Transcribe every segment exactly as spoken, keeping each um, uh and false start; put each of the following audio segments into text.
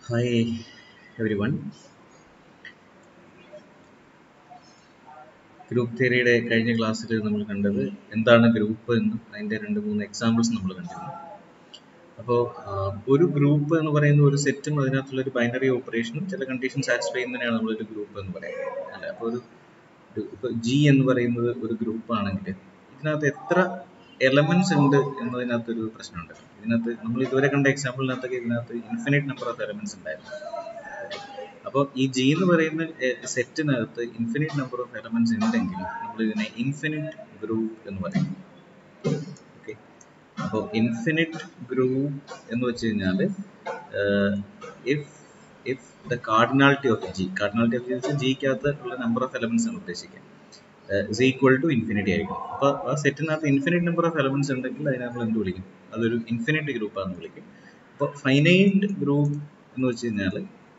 Hi everyone. Group തിയറിയുടെ കഴിഞ്ഞ ക്ലാസ്സിൽ നമ്മൾ കണ്ടത് എന്താണ് ഗ്രൂപ്പ് എന്നും അതിൻ്റെ രണ്ട് മൂന്ന് എക്സാമ്പിൾസ് നമ്മൾ കണ്ടിരുന്നു. അപ്പോൾ ഒരു ഗ്രൂപ്പ് എന്ന് പറയുന്ന ഒരു സെറ്റും അതിനകത്തുള്ള ഒരു ബൈനറി ഓപ്പറേഷനും ചില കണ്ടീഷൻ സാറ്റിസ്ഫൈ ചെയ്യുന്നതിനാണ് നമ്മളൊരു ഗ്രൂപ്പ് എന്ന് പറയുന്നത് അല്ലേ. അപ്പോൾ ഒരു ഇപ്പോൾ ജി എന്ന് പറയുന്നത് ഒരു ഗ്രൂപ്പ് ആണെങ്കിൽ ഇതിനകത്ത് എത്ര എലമെന്റ്സ് ഉണ്ട് എന്നതിനകത്തൊരു പ്രശ്നമുണ്ട്. ഇതിനകത്ത് നമ്മൾ ഇതുവരെ കണ്ട എക്സാമ്പിളിനകത്തൊക്കെ ഇതിനകത്ത് ഇൻഫിനിറ്റ് നമ്പർ ഓഫ് എലമെന്റ്സ് ഉണ്ടായിരുന്നു. അപ്പോൾ ഈ ജി എന്ന് പറയുന്ന സെറ്റിനകത്ത് ഇൻഫിനിറ്റ് നമ്പർ ഓഫ് എലമെന്റ്സ് ഉണ്ടെങ്കിൽ നമ്മൾ ഇതിനെ ഇൻഫിനിറ്റ് ഗ്രൂപ്പ് എന്ന് പറയും. ഓക്കെ, അപ്പോൾ ഇൻഫിനിറ്റ് ഗ്രൂപ്പ് എന്ന് വെച്ച് കഴിഞ്ഞാൽ if if the cardinality of G cardinality of G വെച്ചാൽ ജിക്കകത്ത് ഉള്ള നമ്പർ ഓഫ് എലമെന്റ്സ് ആണ് ഉദ്ദേശിക്കുക ഇസ് ഈക്വൽ ടു ഇൻഫിനിറ്റി ആയിരിക്കും. അപ്പോൾ ആ സെറ്റിനകത്ത് ഇൻഫിനിറ്റ് നമ്പർ ഓഫ് എലമെന്റ്സ് ഉണ്ടെങ്കിൽ അതിനെ നമ്മൾ എന്ത് വിളിക്കും? അതൊരു ഇൻഫിനിറ്റ് ഗ്രൂപ്പാന്ന് വിളിക്കും. അപ്പോൾ ഫൈനൈറ്റ് ഗ്രൂപ്പ് എന്ന് വെച്ച് കഴിഞ്ഞാൽ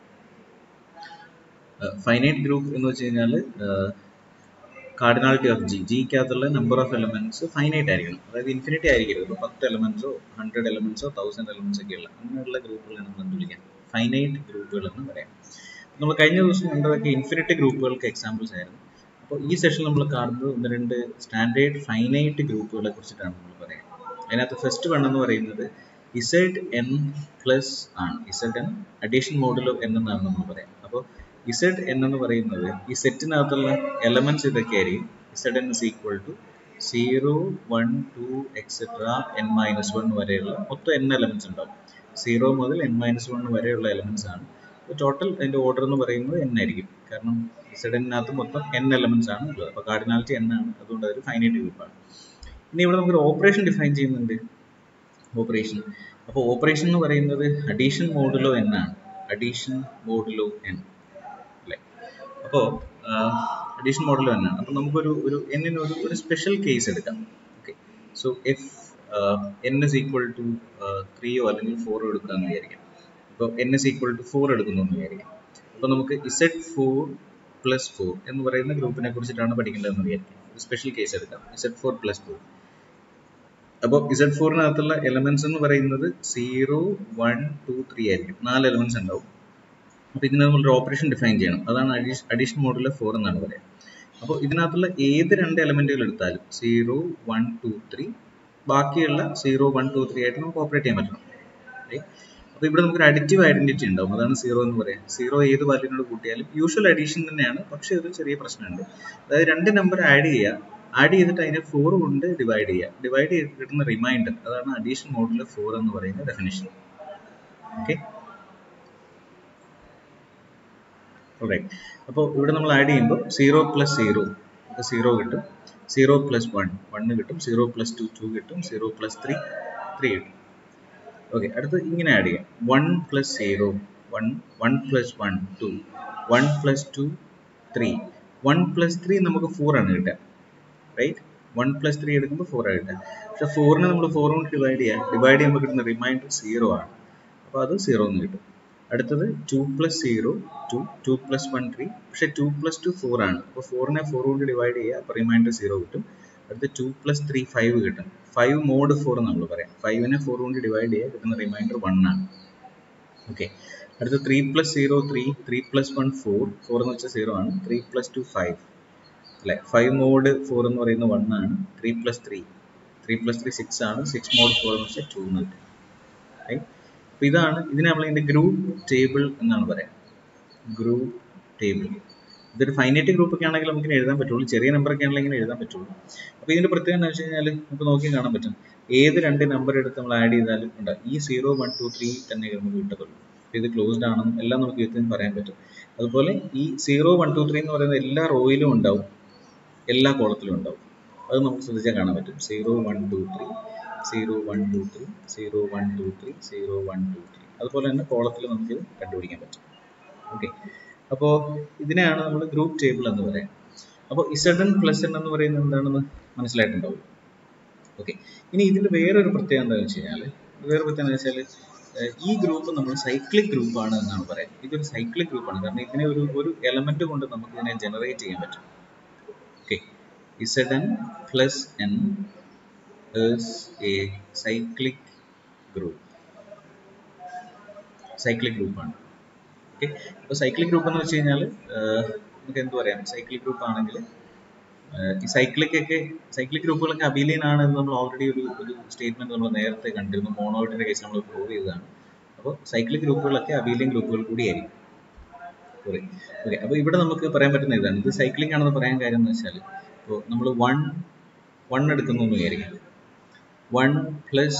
ഫൈനൈറ്റ് ഗ്രൂപ്പ് എന്ന് വെച്ച് കഴിഞ്ഞാൽ കാർഡിനാലിറ്റി ഓഫ് ജി ജിക്കകത്തുള്ള നമ്പർ ഓഫ് എലമെന്റ്സ് ഫൈനൈറ്റ് ആയിരിക്കണം, അതായത് ഇൻഫിനിറ്റി ആയിരിക്കരുത്. ഇപ്പോൾ പത്ത് എലമെന്റ്സോ ഹൺഡ്രഡ് എലമെന്റ്സോ തൗസൻഡ് എലമെന്റ്സ് ഒക്കെ ഉള്ള അങ്ങനെയുള്ള ഗ്രൂപ്പുകളെ നമ്മൾ എന്ത് വിളിക്കാം? ഫൈനൈറ്റ് ഗ്രൂപ്പുകൾ എന്ന് പറയാം. നമ്മൾ കഴിഞ്ഞ ദിവസം കണ്ടതൊക്കെ ഇൻഫിനിറ്റ് ഗ്രൂപ്പുകൾക്ക് എക്സാമ്പിൾസ് ആയിരുന്നു. അപ്പോൾ ഈ സെഷനിൽ നമ്മൾ കാണുന്നത് ഒന്ന് രണ്ട് സ്റ്റാൻഡേർഡ് ഫൈനൈറ്റ് ഗ്രൂപ്പുകളെ കുറിച്ചിട്ടാണ് നമ്മൾ പറയാം. അതിനകത്ത് ഫസ്റ്റ് വൺ എന്ന് പറയുന്നത് ഇസഡ് എൻ പ്ലസ് ആണ്. Z N addition modulo N എന്നാണ് നമ്മൾ പറയാം. അപ്പോൾ ഇസഡ് എൻ എന്ന് പറയുന്നത് ഈ സെറ്റിനകത്തുള്ള എലമെന്റ്സ് ഇതൊക്കെ ആയിരിക്കും. Z N is equal to zero one two etcetera N minus one വരെയുള്ള മൊത്തം എൻ എലമെന്റ്സ് ഉണ്ടാവും. സീറോ മുതൽ എൻ മൈനസ് വൺ വരെയുള്ള എലമെന്റ്സ് ആണ്. അപ്പോൾ ടോട്ടൽ അതിൻ്റെ ഓർഡർ എന്ന് പറയുന്നത് എൻ ആയിരിക്കും. കാരണം ഇസഡ് എന്നിനകത്ത് മൊത്തം എൻ എലമെന്റ്സ് ആണ് ഉള്ളത്. അപ്പോൾ കാർഡിനാലിറ്റി എൻ ആണ്, അതുകൊണ്ട് അതൊരു ഫൈനൈറ്റ് ഗ്രൂപ്പാണ്. ഇനി ഇവിടെ നമുക്കൊരു ഓപ്പറേഷൻ ഡിഫൈൻ ചെയ്യുന്നുണ്ട്. ഓപ്പറേഷൻ അപ്പോൾ ഓപ്പറേഷൻ എന്ന് പറയുന്നത് അഡീഷൻ മോഡുലോ എൻ ആണ്. അഡീഷൻ മോഡുലോ എൻ അല്ലേ. അപ്പോൾ അഡീഷൻ മോഡുലോ എൻ ആണ്. അപ്പോൾ നമുക്കൊരു ഒരു എന്നിന് ഒരു ഒരു സ്പെഷ്യൽ കേസ് എടുക്കാം. Okay, so if N is equal to ത്രീയോ അല്ലെങ്കിൽ ഫോറോ എടുക്കാമെന്ന് വിചാരിക്കാം. ഇപ്പോൾ N is equal to four എടുക്കുന്നു എന്ന് വിചാരിക്കാം. അപ്പോൾ നമുക്ക് ഇസഡ് ഫോർ പ്ലസ് ഫോർ എന്ന് പറയുന്ന ഗ്രൂപ്പിനെ കുറിച്ചിട്ടാണ് പഠിക്കേണ്ടതെന്ന് വിചാരിക്കാം. ഒരു സ്പെഷ്യൽ കേസ് എടുക്കാം, ഇസഡ് ഫോർ പ്ലസ് ഫോർ. അപ്പോൾ ഇസഡ് ഫോറിനകത്തുള്ള എലമെന്റ്സ് എന്ന് പറയുന്നത് സീറോ വൺ ടു ത്രീ ആയിരിക്കും. നാല് എലമെന്റ്സ് ഉണ്ടാവും. അപ്പോൾ ഇതിന് നമ്മളൊരു ഓപ്പറേഷൻ ഡിഫൈൻ ചെയ്യണം. അതാണ് അഡീഷൻ മോഡുലോ ഫോർ എന്നാണ് പറയുക. അപ്പോൾ ഇതിനകത്തുള്ള ഏത് രണ്ട് എലമെന്റുകൾ എടുത്താലും സീറോ വൺ ടു ത്രീ ബാക്കിയുള്ള സീറോ വൺ ടു ത്രീ ആയിട്ട് നമുക്ക് ഓപ്പറേറ്റ് ചെയ്യാൻ പറ്റണം. അപ്പോൾ ഇവിടെ നമുക്കൊരു അഡിറ്റീവ് ഐഡന്റിറ്റി ഉണ്ടാവും. അതാണ് സീറോ എന്ന് പറയാം. സീറോ ഏത് വാല്യൂനോട് കൂട്ടിയാലും യൂഷ്വൽ അഡീഷൻ തന്നെയാണ്, പക്ഷേ ഒരു ചെറിയ പ്രശ്നമുണ്ട്. അതായത് രണ്ട് നമ്പർ ആഡ് ചെയ്യുക, ആഡ് ചെയ്തിട്ട് അതിനെ ഫോർ കൊണ്ട് ഡിവൈഡ് ചെയ്യുക. ഡിവൈഡ് ചെയ്ത് കിട്ടുന്ന റിമൈൻഡർ, അതാണ് അഡീഷൻ മോഡുലോ ഫോർ എന്ന് പറയുന്ന ഡെഫിനിഷൻ. Okay, right. അപ്പോൾ ഇവിടെ നമ്മൾ ആഡ് ചെയ്യുമ്പോൾ സീറോ പ്ലസ് സീറോ സീറോ കിട്ടും, സീറോ പ്ലസ് വൺ വണ്ണ് കിട്ടും, സീറോ പ്ലസ് ടു ടു കിട്ടും, സീറോ പ്ലസ് ത്രീ ത്രീ കിട്ടും. ഓക്കെ, അടുത്ത് ഇങ്ങനെ ആഡ് ചെയ്യാം. One plus zero one, one plus one two, one plus two three, one plus three നമുക്ക് four ആണ് കിട്ടുക. റൈറ്റ്, വൺ പ്ലസ് ത്രീ എടുക്കുമ്പോൾ ഫോർ ആണ് കിട്ടുക. പക്ഷെ ഫോറിനെ നമ്മൾ ഫോർ കൊണ്ട് ഡിവൈഡ് ചെയ്യാം. ഡിവൈഡ് ചെയ്യുമ്പോൾ കിട്ടുന്ന റിമൈൻഡർ സീറോ ആണ്. അപ്പോൾ അത് സീറോ എന്ന് കിട്ടും. അടുത്തത് two plus zero two, two plus one three, പക്ഷേ ടു പ്ലസ് ടു ഫോർ ആണ്. അപ്പോൾ ഫോറിനെ ഫോർ കൊണ്ട് ഡിവൈഡ് ചെയ്യുക, അപ്പോൾ റിമൈൻഡർ സീറോ കിട്ടും. അടുത്ത് ടു പ്ലസ് ത്രീ ഫൈവ് കിട്ടും. ഫൈവ് മോഡ് ഫോർ നമ്മൾ പറയാം. ഫൈവിനെ ഫോർ കൊണ്ട് ഡിവൈഡ് ചെയ്യുക, കിട്ടുന്ന റിമൈൻഡർ വൺ ആണ്. ഓക്കെ, അടുത്ത three plus zero three, three plus one four, four എന്ന് വെച്ചാൽ സീറോ ആണ്. ത്രീ പ്ലസ് ടു ഫൈവ് അല്ലെ. ഫൈവ് മോഡ് ഫോർ എന്ന് പറയുന്നത് വൺ ആണ്. Three plus three, three plus three six ആണ്. സിക്സ് മോഡ് ഫോർ എന്ന് വെച്ചാൽ ടു എന്ന് കിട്ടും. റൈറ്റ്, അപ്പോൾ ഇതാണ്, ഇതിനെ നമ്മൾ ഇതിൻ്റെ ഗ്രൂപ്പ് ടേബിൾ എന്നാണ് പറയാം. Group table. ഇതൊരു ഫൈനൈറ്റ് ഗ്രൂപ്പ് ഒക്കെ ആണെങ്കിൽ നമുക്ക് എഴുതാൻ പറ്റുള്ളൂ. ചെറിയ നമ്പർ ഒക്കെ ആണെങ്കിൽ ഇങ്ങനെ എഴുതാൻ പറ്റുള്ളൂ. അപ്പോൾ ഇതിന്റെ പ്രത്യേകത എന്ന് വെച്ച് കഴിഞ്ഞാൽ നമുക്ക് നോക്കി കാണാൻ പറ്റും. ഏത് രണ്ട് നമ്പർ എടുത്ത് നമ്മൾ ആഡ് ചെയ്താലും ഉണ്ടാകും ഈ സീറോ വൺ ടു ത്രീ തന്നെ നമുക്ക് കിട്ടത്തുള്ളൂ. ഇത് ക്ലോസ്ഡ് ആണെന്നും എല്ലാം നമുക്ക് ഇതിന് പറയാൻ പറ്റും. അതുപോലെ ഈ സീറോ വൺ ടു ത്രീ എന്ന് പറയുന്നത് എല്ലാ റോയിലും ഉണ്ടാവും, എല്ലാ കോളത്തിലും ഉണ്ടാവും. അത് നമുക്ക് ശ്രദ്ധിച്ചാൽ കാണാൻ പറ്റും. Zero one two three, zero one two three, zero one two three, zero one two three. അതുപോലെ തന്നെ കോളത്തിൽ നമുക്ക് ഇത് കണ്ടുപിടിക്കാൻ പറ്റും. ഓക്കെ, അപ്പോൾ ഇതിനെയാണ് നമ്മൾ ഗ്രൂപ്പ് ടേബിൾ എന്ന് പറയാം. അപ്പോൾ ഇസഡ് എൻ പ്ലസ് എൻ എന്ന് പറയുന്നത് എന്താണെന്ന് മനസ്സിലായിട്ടുണ്ടാവും. ഓക്കെ, ഇനി ഇതിൻ്റെ വേറൊരു പ്രത്യേകത എന്താണെന്ന് വെച്ച് കഴിഞ്ഞാൽ വേറെ പ്രത്യേകത എന്ന് വെച്ചാൽ ഈ ഗ്രൂപ്പ് നമ്മൾ സൈക്ലിക് ഗ്രൂപ്പാണ് എന്നാണ് പറയാം. ഇതൊരു സൈക്ലിക് ഗ്രൂപ്പാണ്, കാരണം ഇതിനെ ഒരു ഒരു എലമെന്റ് കൊണ്ട് നമുക്ക് ഇതിനെ ജനറേറ്റ് ചെയ്യാൻ പറ്റും. Okay, Z N plus N is a cyclic group. Cyclic group ആണ്. ഓക്കെ. അപ്പോൾ സൈക്ലിക് ഗ്രൂപ്പ് എന്ന് വെച്ച് കഴിഞ്ഞാൽ നമുക്ക് എന്ത് പറയാം, സൈക്ലിക് ഗ്രൂപ്പ് ആണെങ്കിൽ ഈ സൈക്ലിക് ഒക്കെ സൈക്ലിക് ഗ്രൂപ്പുകളൊക്കെ അബീലിയൻ ആണ് എന്ന് നമ്മൾ ഓൾറെഡി ഒരു ഒരു സ്റ്റേറ്റ്മെന്റ് നമ്മൾ നേരത്തെ കണ്ടിരുന്നു. മോണോയിഡിന്റെ കേസ് നമ്മൾ പ്രൂവ് ചെയ്തതാണ്. അപ്പോൾ സൈക്ലിക് ഗ്രൂപ്പുകളൊക്കെ അബീലിയൻ ഗ്രൂപ്പുകൾ കൂടിയായിരിക്കും. Sorry okay. അപ്പോൾ ഇവിടെ നമുക്ക് പറയാൻ പറ്റുന്ന ഇതാണ്, ഇത് സൈക്ലിക് ആണെന്ന് പറയാൻ കാര്യം എന്ന് വെച്ചാൽ, ഇപ്പോൾ നമ്മൾ വൺ വൺ എടുക്കുന്നു എന്ന് വിചാരിക്കാം. വൺ പ്ലസ്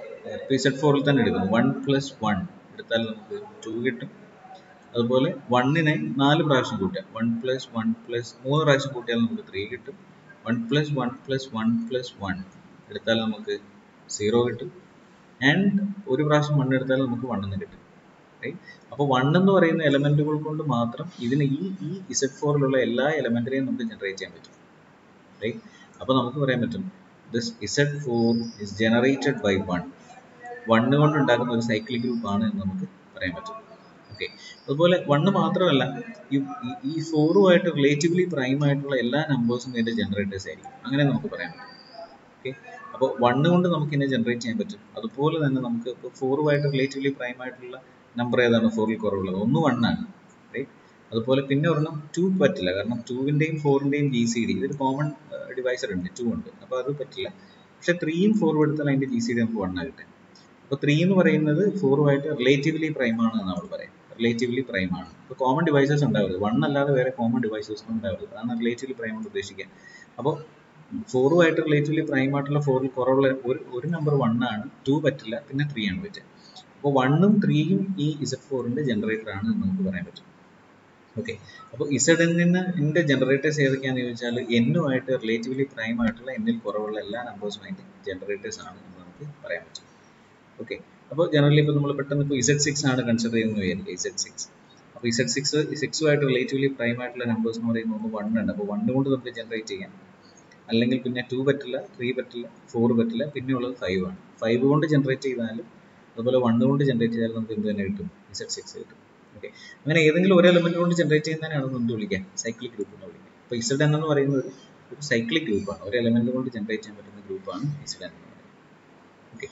ഇസഡ് ഫോറിൽ തന്നെ എടുക്കുന്നു. വൺ പ്ലസ് വൺ എടുത്താൽ നമുക്ക് ടു കിട്ടും. അതുപോലെ വണ്ണിനെ നാല് പ്രാവശ്യം കൂട്ടുക. വൺ പ്ലസ് വൺ പ്ലസ് മൂന്ന് പ്രാവശ്യം കൂട്ടിയാൽ നമുക്ക് ത്രീ കിട്ടും. One plus one plus one plus one എടുത്താൽ നമുക്ക് സീറോ കിട്ടും. ആൻഡ് ഒരു പ്രാവശ്യം വൺ എടുത്താൽ നമുക്ക് വൺ എന്ന് കിട്ടും. റൈറ്റ്. അപ്പോൾ വൺ എന്ന് പറയുന്ന എലമെന്റുകൾ കൊണ്ട് മാത്രം ഇതിന് ഈ ഈ ഇസഡ് ഫോറിലുള്ള എല്ലാ എലമെന്റിനെയും നമുക്ക് ജനറേറ്റ് ചെയ്യാൻ പറ്റും. റൈറ്റ്. അപ്പോൾ നമുക്ക് പറയാൻ പറ്റും this Z four is generated by one. One കൊണ്ട് ഉണ്ടാക്കുന്ന ഒരു സൈക്ലിക് ഗ്രൂപ്പ് ആണ് എന്ന് നമുക്ക് പറയാൻ പറ്റും. ഓക്കെ. അതുപോലെ വണ്ണ് മാത്രമല്ല, ഈ ഈ ഫോറുമായിട്ട് റിലേറ്റീവ്ലി പ്രൈം ആയിട്ടുള്ള എല്ലാ നമ്പേഴ്സും ഇതിന്റെ ജനറേറ്റേഴ്സ് ആയിരിക്കും. അങ്ങനെ നമുക്ക് പറയാൻ പറ്റും. ഓക്കെ. അപ്പോൾ വണ്ണ് കൊണ്ട് നമുക്ക് ഇതിനെ ജനറേറ്റ് ചെയ്യാൻ പറ്റും. അതുപോലെ തന്നെ നമുക്ക് ഇപ്പോൾ ഫോറുമായിട്ട് റിലേറ്റീവ്ലി പ്രൈം ആയിട്ടുള്ള നമ്പർ ഏതാണ് ഫോറിൽ കുറവുള്ളത്? ഒന്ന് വണ്ണാണ്. റൈറ്റ്. അതുപോലെ പിന്നെ ഒരെണ്ണം ടു പറ്റില്ല, കാരണം ടൂവിൻ്റെയും ഫോറിൻ്റെയും ജി സി ഡി ഇതൊരു കോമൺ ഡിവൈസർ ഉണ്ട്, ടു ഉണ്ട്. അപ്പോൾ അത് പറ്റില്ല. പക്ഷെ ത്രീയും ഫോറും എടുത്താൽ അതിൻ്റെ ജി സി ഡി നമുക്ക് വണ്ണാണ് കിട്ടുക. അപ്പോൾ ത്രീ എന്ന് പറയുന്നത് ഫോറുമായിട്ട് റിലേറ്റീവ്ലി പ്രൈം ആണ് എന്ന് നമ്മൾ പറയാം. റിലേറ്റീവ്ലി പ്രൈം ആണ്. ഇപ്പോൾ കോമൺ ഡിവൈസസ് ഉണ്ടാവരുത്, വൺ അല്ലാതെ വേറെ കോമൺ ഡിവൈസസ് ഉണ്ടാവരുത്. അതാണ് റിലേറ്റീവ്ലി പ്രൈം കൊണ്ട് ഉദ്ദേശിക്കുക. അപ്പോൾ ഫോറുമായിട്ട് റിലേറ്റീവ്ലി പ്രൈം ആയിട്ടുള്ള ഫോറിൽ കുറവുള്ള ഒരു ഒരു നമ്പർ വൺ ആണ്, ടു പറ്റില്ല, പിന്നെ ത്രീ ആണ് പറ്റുക. അപ്പോൾ വണ്ണും ത്രീയും ഈ ഇസഡ് ഫോറിന്റെ ജനറേറ്റർ ആണ് എന്ന് നമുക്ക് പറയാൻ പറ്റും. ഓക്കെ. അപ്പോൾ ഇസഡ് എന്നിന്റെ ജനറേറ്റേഴ്സ് ഏതൊക്കെയാണെന്ന് ചോദിച്ചാൽ എന്നുമായിട്ട് റിലേറ്റീവ്ലി പ്രൈം ആയിട്ടുള്ള എന്നിൽ കുറവുള്ള എല്ലാ നമ്പേഴ്സുമായിട്ട് ജനറേറ്റേഴ്സ് ആണ് എന്ന് നമുക്ക് പറയാൻ പറ്റും. ഓക്കെ. അപ്പോൾ ജനറലി ഇപ്പോൾ നമ്മൾ പെട്ടെന്ന് ഇപ്പോൾ ഇസഡ് സിക്സ് ആണ് കൺസിഡർ ചെയ്യുന്നത് വിചാരിക്കുക. ഇസഡ് സിക്സ് അപ്പോൾ ഇസഡ് സിക്സ് സിക്സുമായിട്ട് റിലേറ്റീവ്ലി പ്രൈം ആയിട്ടുള്ള നമ്പേഴ്സ് എന്ന് പറയുന്നത് ഒന്ന് വൺ ഉണ്ട്. അപ്പോൾ വണ്ണ് കൊണ്ട് നമുക്ക് ജനറേറ്റ് ചെയ്യാം. അല്ലെങ്കിൽ പിന്നെ ടു പറ്റില്ല, ത്രീ പറ്റില്ല, ഫോർ പറ്റില്ല, പിന്നെ ഉള്ളത് ഫൈവ് ആണ്. ഫൈവ് കൊണ്ട് ജനറേറ്റ് ചെയ്താലും അതുപോലെ വണ്ണ് കൊണ്ട് ജനറേറ്റ് ചെയ്താലും നമുക്ക് എന്ത് തന്നെ കിട്ടും? ഇസഡ് സിക്സ് കിട്ടും. ഓക്കെ. അങ്ങനെ ഏതെങ്കിലും ഒരു എലമെന്റ് കൊണ്ട് ജനറേറ്റ് ചെയ്യുന്നതിനാണ് എന്ത് വിളിക്കുക? സൈക്ലിക് ഗ്രൂപ്പ് എന്ന് വിളിക്കുക. അപ്പോൾ ഇസഡ് എൻ എന്ന് പറയുന്നത് ഒരു സൈക്ലിക് ഗ്രൂപ്പാണ്. ഒരു എലമെന്റ് കൊണ്ട് ജനറേറ്റ് ചെയ്യാൻ പറ്റുന്ന ഗ്രൂപ്പാണ് ഇസഡ് എൻ എന്ന് പറയുന്നത്. ഓക്കെ.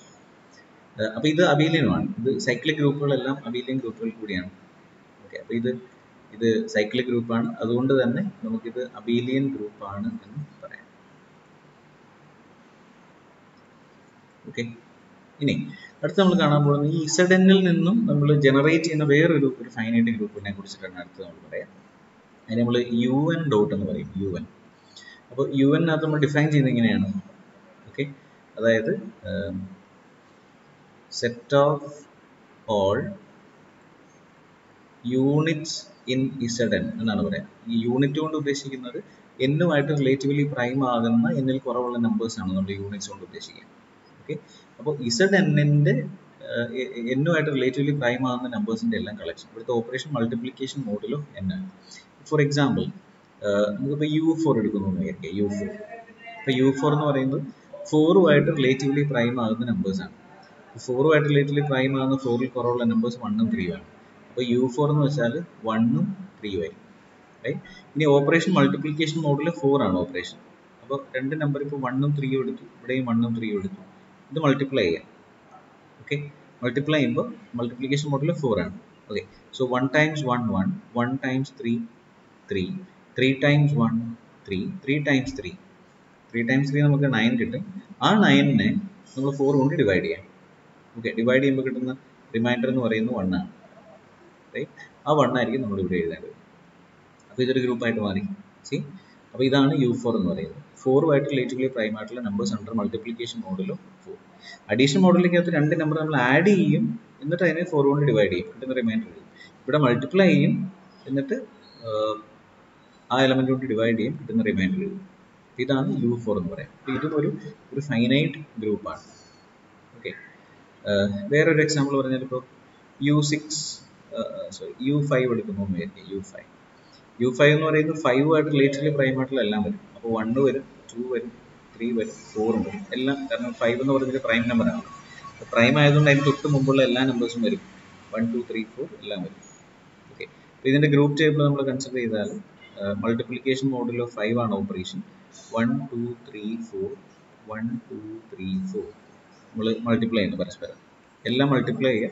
അപ്പോൾ ഇത് അബീലിയനുമാണ്. ഇത് സൈക്ലിക് ഗ്രൂപ്പുകളെല്ലാം അബീലിയൻ ഗ്രൂപ്പുകൾ കൂടിയാണ്. ഓക്കെ. അപ്പോൾ ഇത് ഇത് സൈക്ലിക് ഗ്രൂപ്പാണ്, അതുകൊണ്ട് തന്നെ നമുക്കിത് അബീലിയൻ ഗ്രൂപ്പാണ് എന്ന് പറയാം. ഓക്കെ. ഇനി അടുത്ത് നമ്മൾ കാണാൻ പോകുന്നത് ഈ ഇസഡ് എന്നിൽ നിന്നും നമ്മൾ ജനറേറ്റ് ചെയ്യുന്ന വേറൊരു ഒരു ഫൈനൈറ്റ് ഗ്രൂപ്പിനെ കുറിച്ചിട്ടാണ് അടുത്ത് നമ്മൾ പറയാം. അതിന് നമ്മൾ യു എൻ ഡോട്ട് എന്ന് പറയും. U N. അപ്പോൾ യു എൻ അത് നമ്മൾ ഡിഫൈൻ ചെയ്യുന്നത് ഇങ്ങനെയാണ്. ഓക്കെ. അതായത് set of all units in Z N എന്നാണ് പറയാം. ഈ യൂണിറ്റ് കൊണ്ട് ഉദ്ദേശിക്കുന്നത് എന്നുമായിട്ട് റിലേറ്റീവ്ലി പ്രൈം ആകുന്ന എന്നിൽ കുറവുള്ള നമ്പേഴ്സ് ആണ് നമ്മൾ യൂണിറ്റ്സ് കൊണ്ട് ഉദ്ദേശിക്കുക. ഓക്കെ. അപ്പോൾ ഇസഡ് എന്നിന്റെ എന്നുമായിട്ട് റിലേറ്റീവ്ലി പ്രൈം ആകുന്ന നമ്പേഴ്സിന്റെ എല്ലാം കളക്ഷൻ. ഇവിടുത്തെ ഓപ്പറേഷൻ മൾട്ടിപ്ലിക്കേഷൻ മോഡിലും എന്നാണ്. ഫോർ എക്സാമ്പിൾ നമുക്കിപ്പോൾ യു ഫോർ എടുക്കുന്നു എന്ന് വിചാരിക്കുക. യു ഫോർ ഇപ്പോൾ യു ഫോർ എന്ന് പറയുന്നത് ഫോറുമായിട്ട് റിലേറ്റീവ്ലി പ്രൈം ആകുന്ന നമ്പേഴ്സാണ്. ഫോറുമായിട്ട് റിലേറ്റീവ്ലി പ്രൈം ആകുന്ന ഫോറിൽ കുറവുള്ള നമ്പേഴ്സ് വണ്ണും ത്രീയും ആണ്. അപ്പോൾ യു ഫോർ എന്ന് വെച്ചാൽ വണ്ണും ത്രീയും ആയിരിക്കും. റൈറ്റ്. ഇനി ഓപ്പറേഷൻ മൾട്ടിപ്ലിക്കേഷൻ മോഡിൽ ഫോർ ആണ് ഓപ്പറേഷൻ. അപ്പോൾ രണ്ട് നമ്പർ ഇപ്പോൾ വണ്ണും ത്രീയും എടുത്തു, ഇവിടെയും വണ്ണും ത്രീയും എടുത്തു. ഇത് മൾട്ടിപ്ലൈ ചെയ്യാം. ഓക്കെ. മൾട്ടിപ്ലൈ ചെയ്യുമ്പോൾ മൾട്ടിപ്ലിക്കേഷൻ മോഡിൽ ഫോർ ആണ്. Okay. So one times one one, one times three three, three times one three, three times three, three times three നമുക്ക് നയൻ കിട്ടും. ആ നയനിനെ നമ്മൾ ഫോർ കൊണ്ട് ഡിവൈഡ് ചെയ്യാം. ഓക്കെ. ഡിവൈഡ് ചെയ്യുമ്പോൾ കിട്ടുന്ന റിമൈൻഡർ എന്ന് പറയുന്നത് വൺ ആണ്. റൈറ്റ്. ആ വൺ ആയിരിക്കും നമ്മൾ ഇവിടെ എഴുതേണ്ടത്. അപ്പോൾ ഇതൊരു ഗ്രൂപ്പായിട്ട് മാറി. സി. അപ്പോൾ ഇതാണ് യു ഫോർ എന്ന് പറയുന്നത്. ഫോറുമായിട്ട് റിലേറ്റീവ്ലി പ്രൈം ആയിട്ടുള്ള നമ്പേഴ്സ് അണ്ടർ മൾട്ടിപ്ലിക്കേഷൻ മോഡിലും ഫോർ. അഡീഷൻ മോഡിലേക്കകത്ത് രണ്ട് നമ്പർ നമ്മൾ ആഡ് ചെയ്യും, എന്നിട്ട് അതിനെ ഫോർ കൊണ്ട് ഡിവൈഡ് ചെയ്യും, കിട്ടുന്ന റിമൈൻഡർ ചെയ്യും. ഇവിടെ മൾട്ടിപ്ലൈ ചെയ്യും, എന്നിട്ട് ആ എലമെന്റ് കൊണ്ട് ഡിവൈഡ് ചെയ്യും, കിട്ടുന്ന റിമൈൻഡർ ചെയ്യും. ഇതാണ് യു ഫോർ എന്ന് പറയാം. അപ്പോൾ ഇതും ഒരു ഒരു ഫൈനൈറ്റ് ഗ്രൂപ്പാണ്. ഓക്കെ. വേറൊരു എക്സാമ്പിൾ പറഞ്ഞാൽ ഇപ്പോൾ U six sorry U five എടുക്കുന്നു എന്ന് വിചാരിക്കുക. യു ഫൈവ് യു ഫൈവ് എന്ന് പറയുന്നത് ഫൈവ് ആയിട്ട് റിലേറ്റീവ്ലി പ്രൈം ആയിട്ടുള്ള എല്ലാം വരും. അപ്പോൾ വണ്ണ് വരും, ടു വരും, ത്രീ വരും, ഫോറും വരും, എല്ലാം. കാരണം ഫൈവ് എന്ന് പറയുന്നത് പ്രൈം നമ്പറാണ്. പ്രൈം ആയതുകൊണ്ട് അതിന് തൊട്ട് മുമ്പുള്ള എല്ലാ നമ്പേഴ്സും വരും. വൺ ടു ത്രീ ഫോർ എല്ലാം വരും. ഓക്കെ. അപ്പോൾ ഇതിൻ്റെ ഗ്രൂപ്പ് ടേബിൾ നമ്മൾ കൺസിഡർ ചെയ്താൽ മൾട്ടിപ്ലിക്കേഷൻ മോഡിൽ ഫൈവ് ആണ് operation. One two three four, one two three four നമ്മൾ മൾട്ടിപ്ലൈ ചെയ്യുന്നു പരസ്പരം. എല്ലാം മൾട്ടിപ്ലൈ ചെയ്യുക,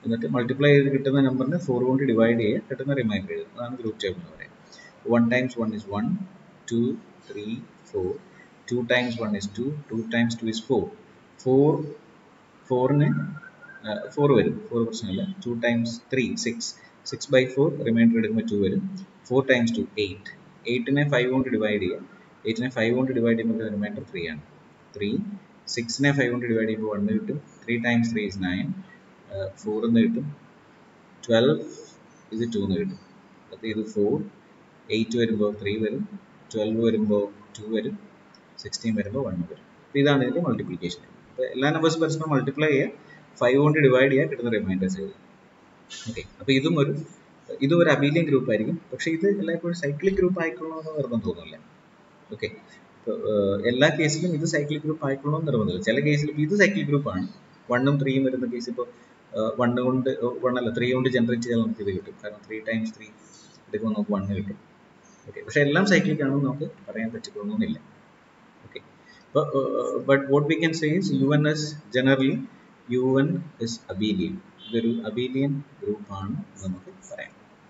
എന്നിട്ട് മൾട്ടിപ്ലൈ ചെയ്ത് കിട്ടുന്ന നമ്പറിനെ ഫോർ കൊണ്ട് ഡിവൈഡ് ചെയ്യുക, കിട്ടുന്ന റിമൈൻഡർ എഴുതുക. അതാണ് ഗ്രൂപ്പ് ടേബിൾ എന്ന് പറയുന്നത്. One times one is one, two, three, four. Two times one is two, two times two is four. Four ഫോറിന് ഫോർ വരും, ഫോർ പ്രശ്നമില്ല. Two times three six, six by four remainder എടുക്കുമ്പോൾ two വരും. Four times two eight, എയ്റ്റിനെ five കൊണ്ട് divide ചെയ്യുക, എയ്റ്റിനെ five കൊണ്ട് ഡിവൈഡ് ചെയ്യുമ്പോൾ റിമൈൻഡർ ത്രീ ആണ്. ത്രീ. സിക്സിനെ ഫൈവ് കൊണ്ട് ഡിവൈഡ് ചെയ്യുമ്പോൾ വണ്ണ് കിട്ടും. Three times three is nine, four എന്ന് കിട്ടും. ട്വൽവ് ഇത് ടു എന്ന് കിട്ടും. അപ്പോൾ ഇത് ഫോർ. എയ്റ്റ് വരുമ്പോൾ ത്രീ വരും, ട്വൽവ് വരുമ്പോൾ ടു വരും, സിക്സ്റ്റീൻ വരുമ്പോൾ വൺ വരും. അപ്പോൾ ഇതാണ് ഇതിൻ്റെ മൾട്ടിപ്ലിക്കേഷൻ. അപ്പോൾ എല്ലാ നമ്പേഴ്സും പരസ്പരം മൾട്ടിപ്ലൈ ചെയ്യുക, ഫൈവ് കൊണ്ട് ഡിവൈഡ് ചെയ്യുക, കിട്ടുന്ന റിമൈൻഡേഴ്സ് എഴുതും. ഓക്കെ. അപ്പോൾ ഇതും ഒരു ഇതും ഒരു അബീലിയൻ ഗ്രൂപ്പ് ആയിരിക്കും. പക്ഷേ ഇത് എല്ലായ്പ്പോഴും സൈക്ലിക് ഗ്രൂപ്പ് ആയിക്കൊള്ളണമെന്ന് നിർബന്ധം തോന്നുന്നില്ല. ഓക്കെ. ഇപ്പോൾ എല്ലാ കേസിലും ഇത് സൈക്ലിക് ഗ്രൂപ്പ് ആയിക്കൊള്ളണമെന്ന് നിർബന്ധമില്ല. ചില കേസിൽ ഇത് സൈക്ലിക് ഗ്രൂപ്പാണ്. വണ്ണും ത്രീയും വരുന്ന കേസ് ഇപ്പോൾ വണ്ണ് കൊണ്ട് വണ്ണല്ല ത്രീ കൊണ്ട് ജനറേറ്റ് ചെയ്താൽ നമുക്ക് ഇത് കിട്ടും. കാരണം ത്രീ ടൈംസ് ത്രീ എടുക്കുമ്പോൾ നമുക്ക് വണ്ണ് കിട്ടും. ഓക്കെ. പക്ഷേ എല്ലാം സൈക്ലിക് ആണെന്ന് നമുക്ക് പറയാൻ പറ്റിക്കൊള്ളണമെന്നില്ല. ഓക്കെ. അപ്പോൾ but what we can say is U N is generally U N is abelian. ഇതൊരു അബീലിയൻ ഗ്രൂപ്പാണ് നമുക്ക് പറയാം.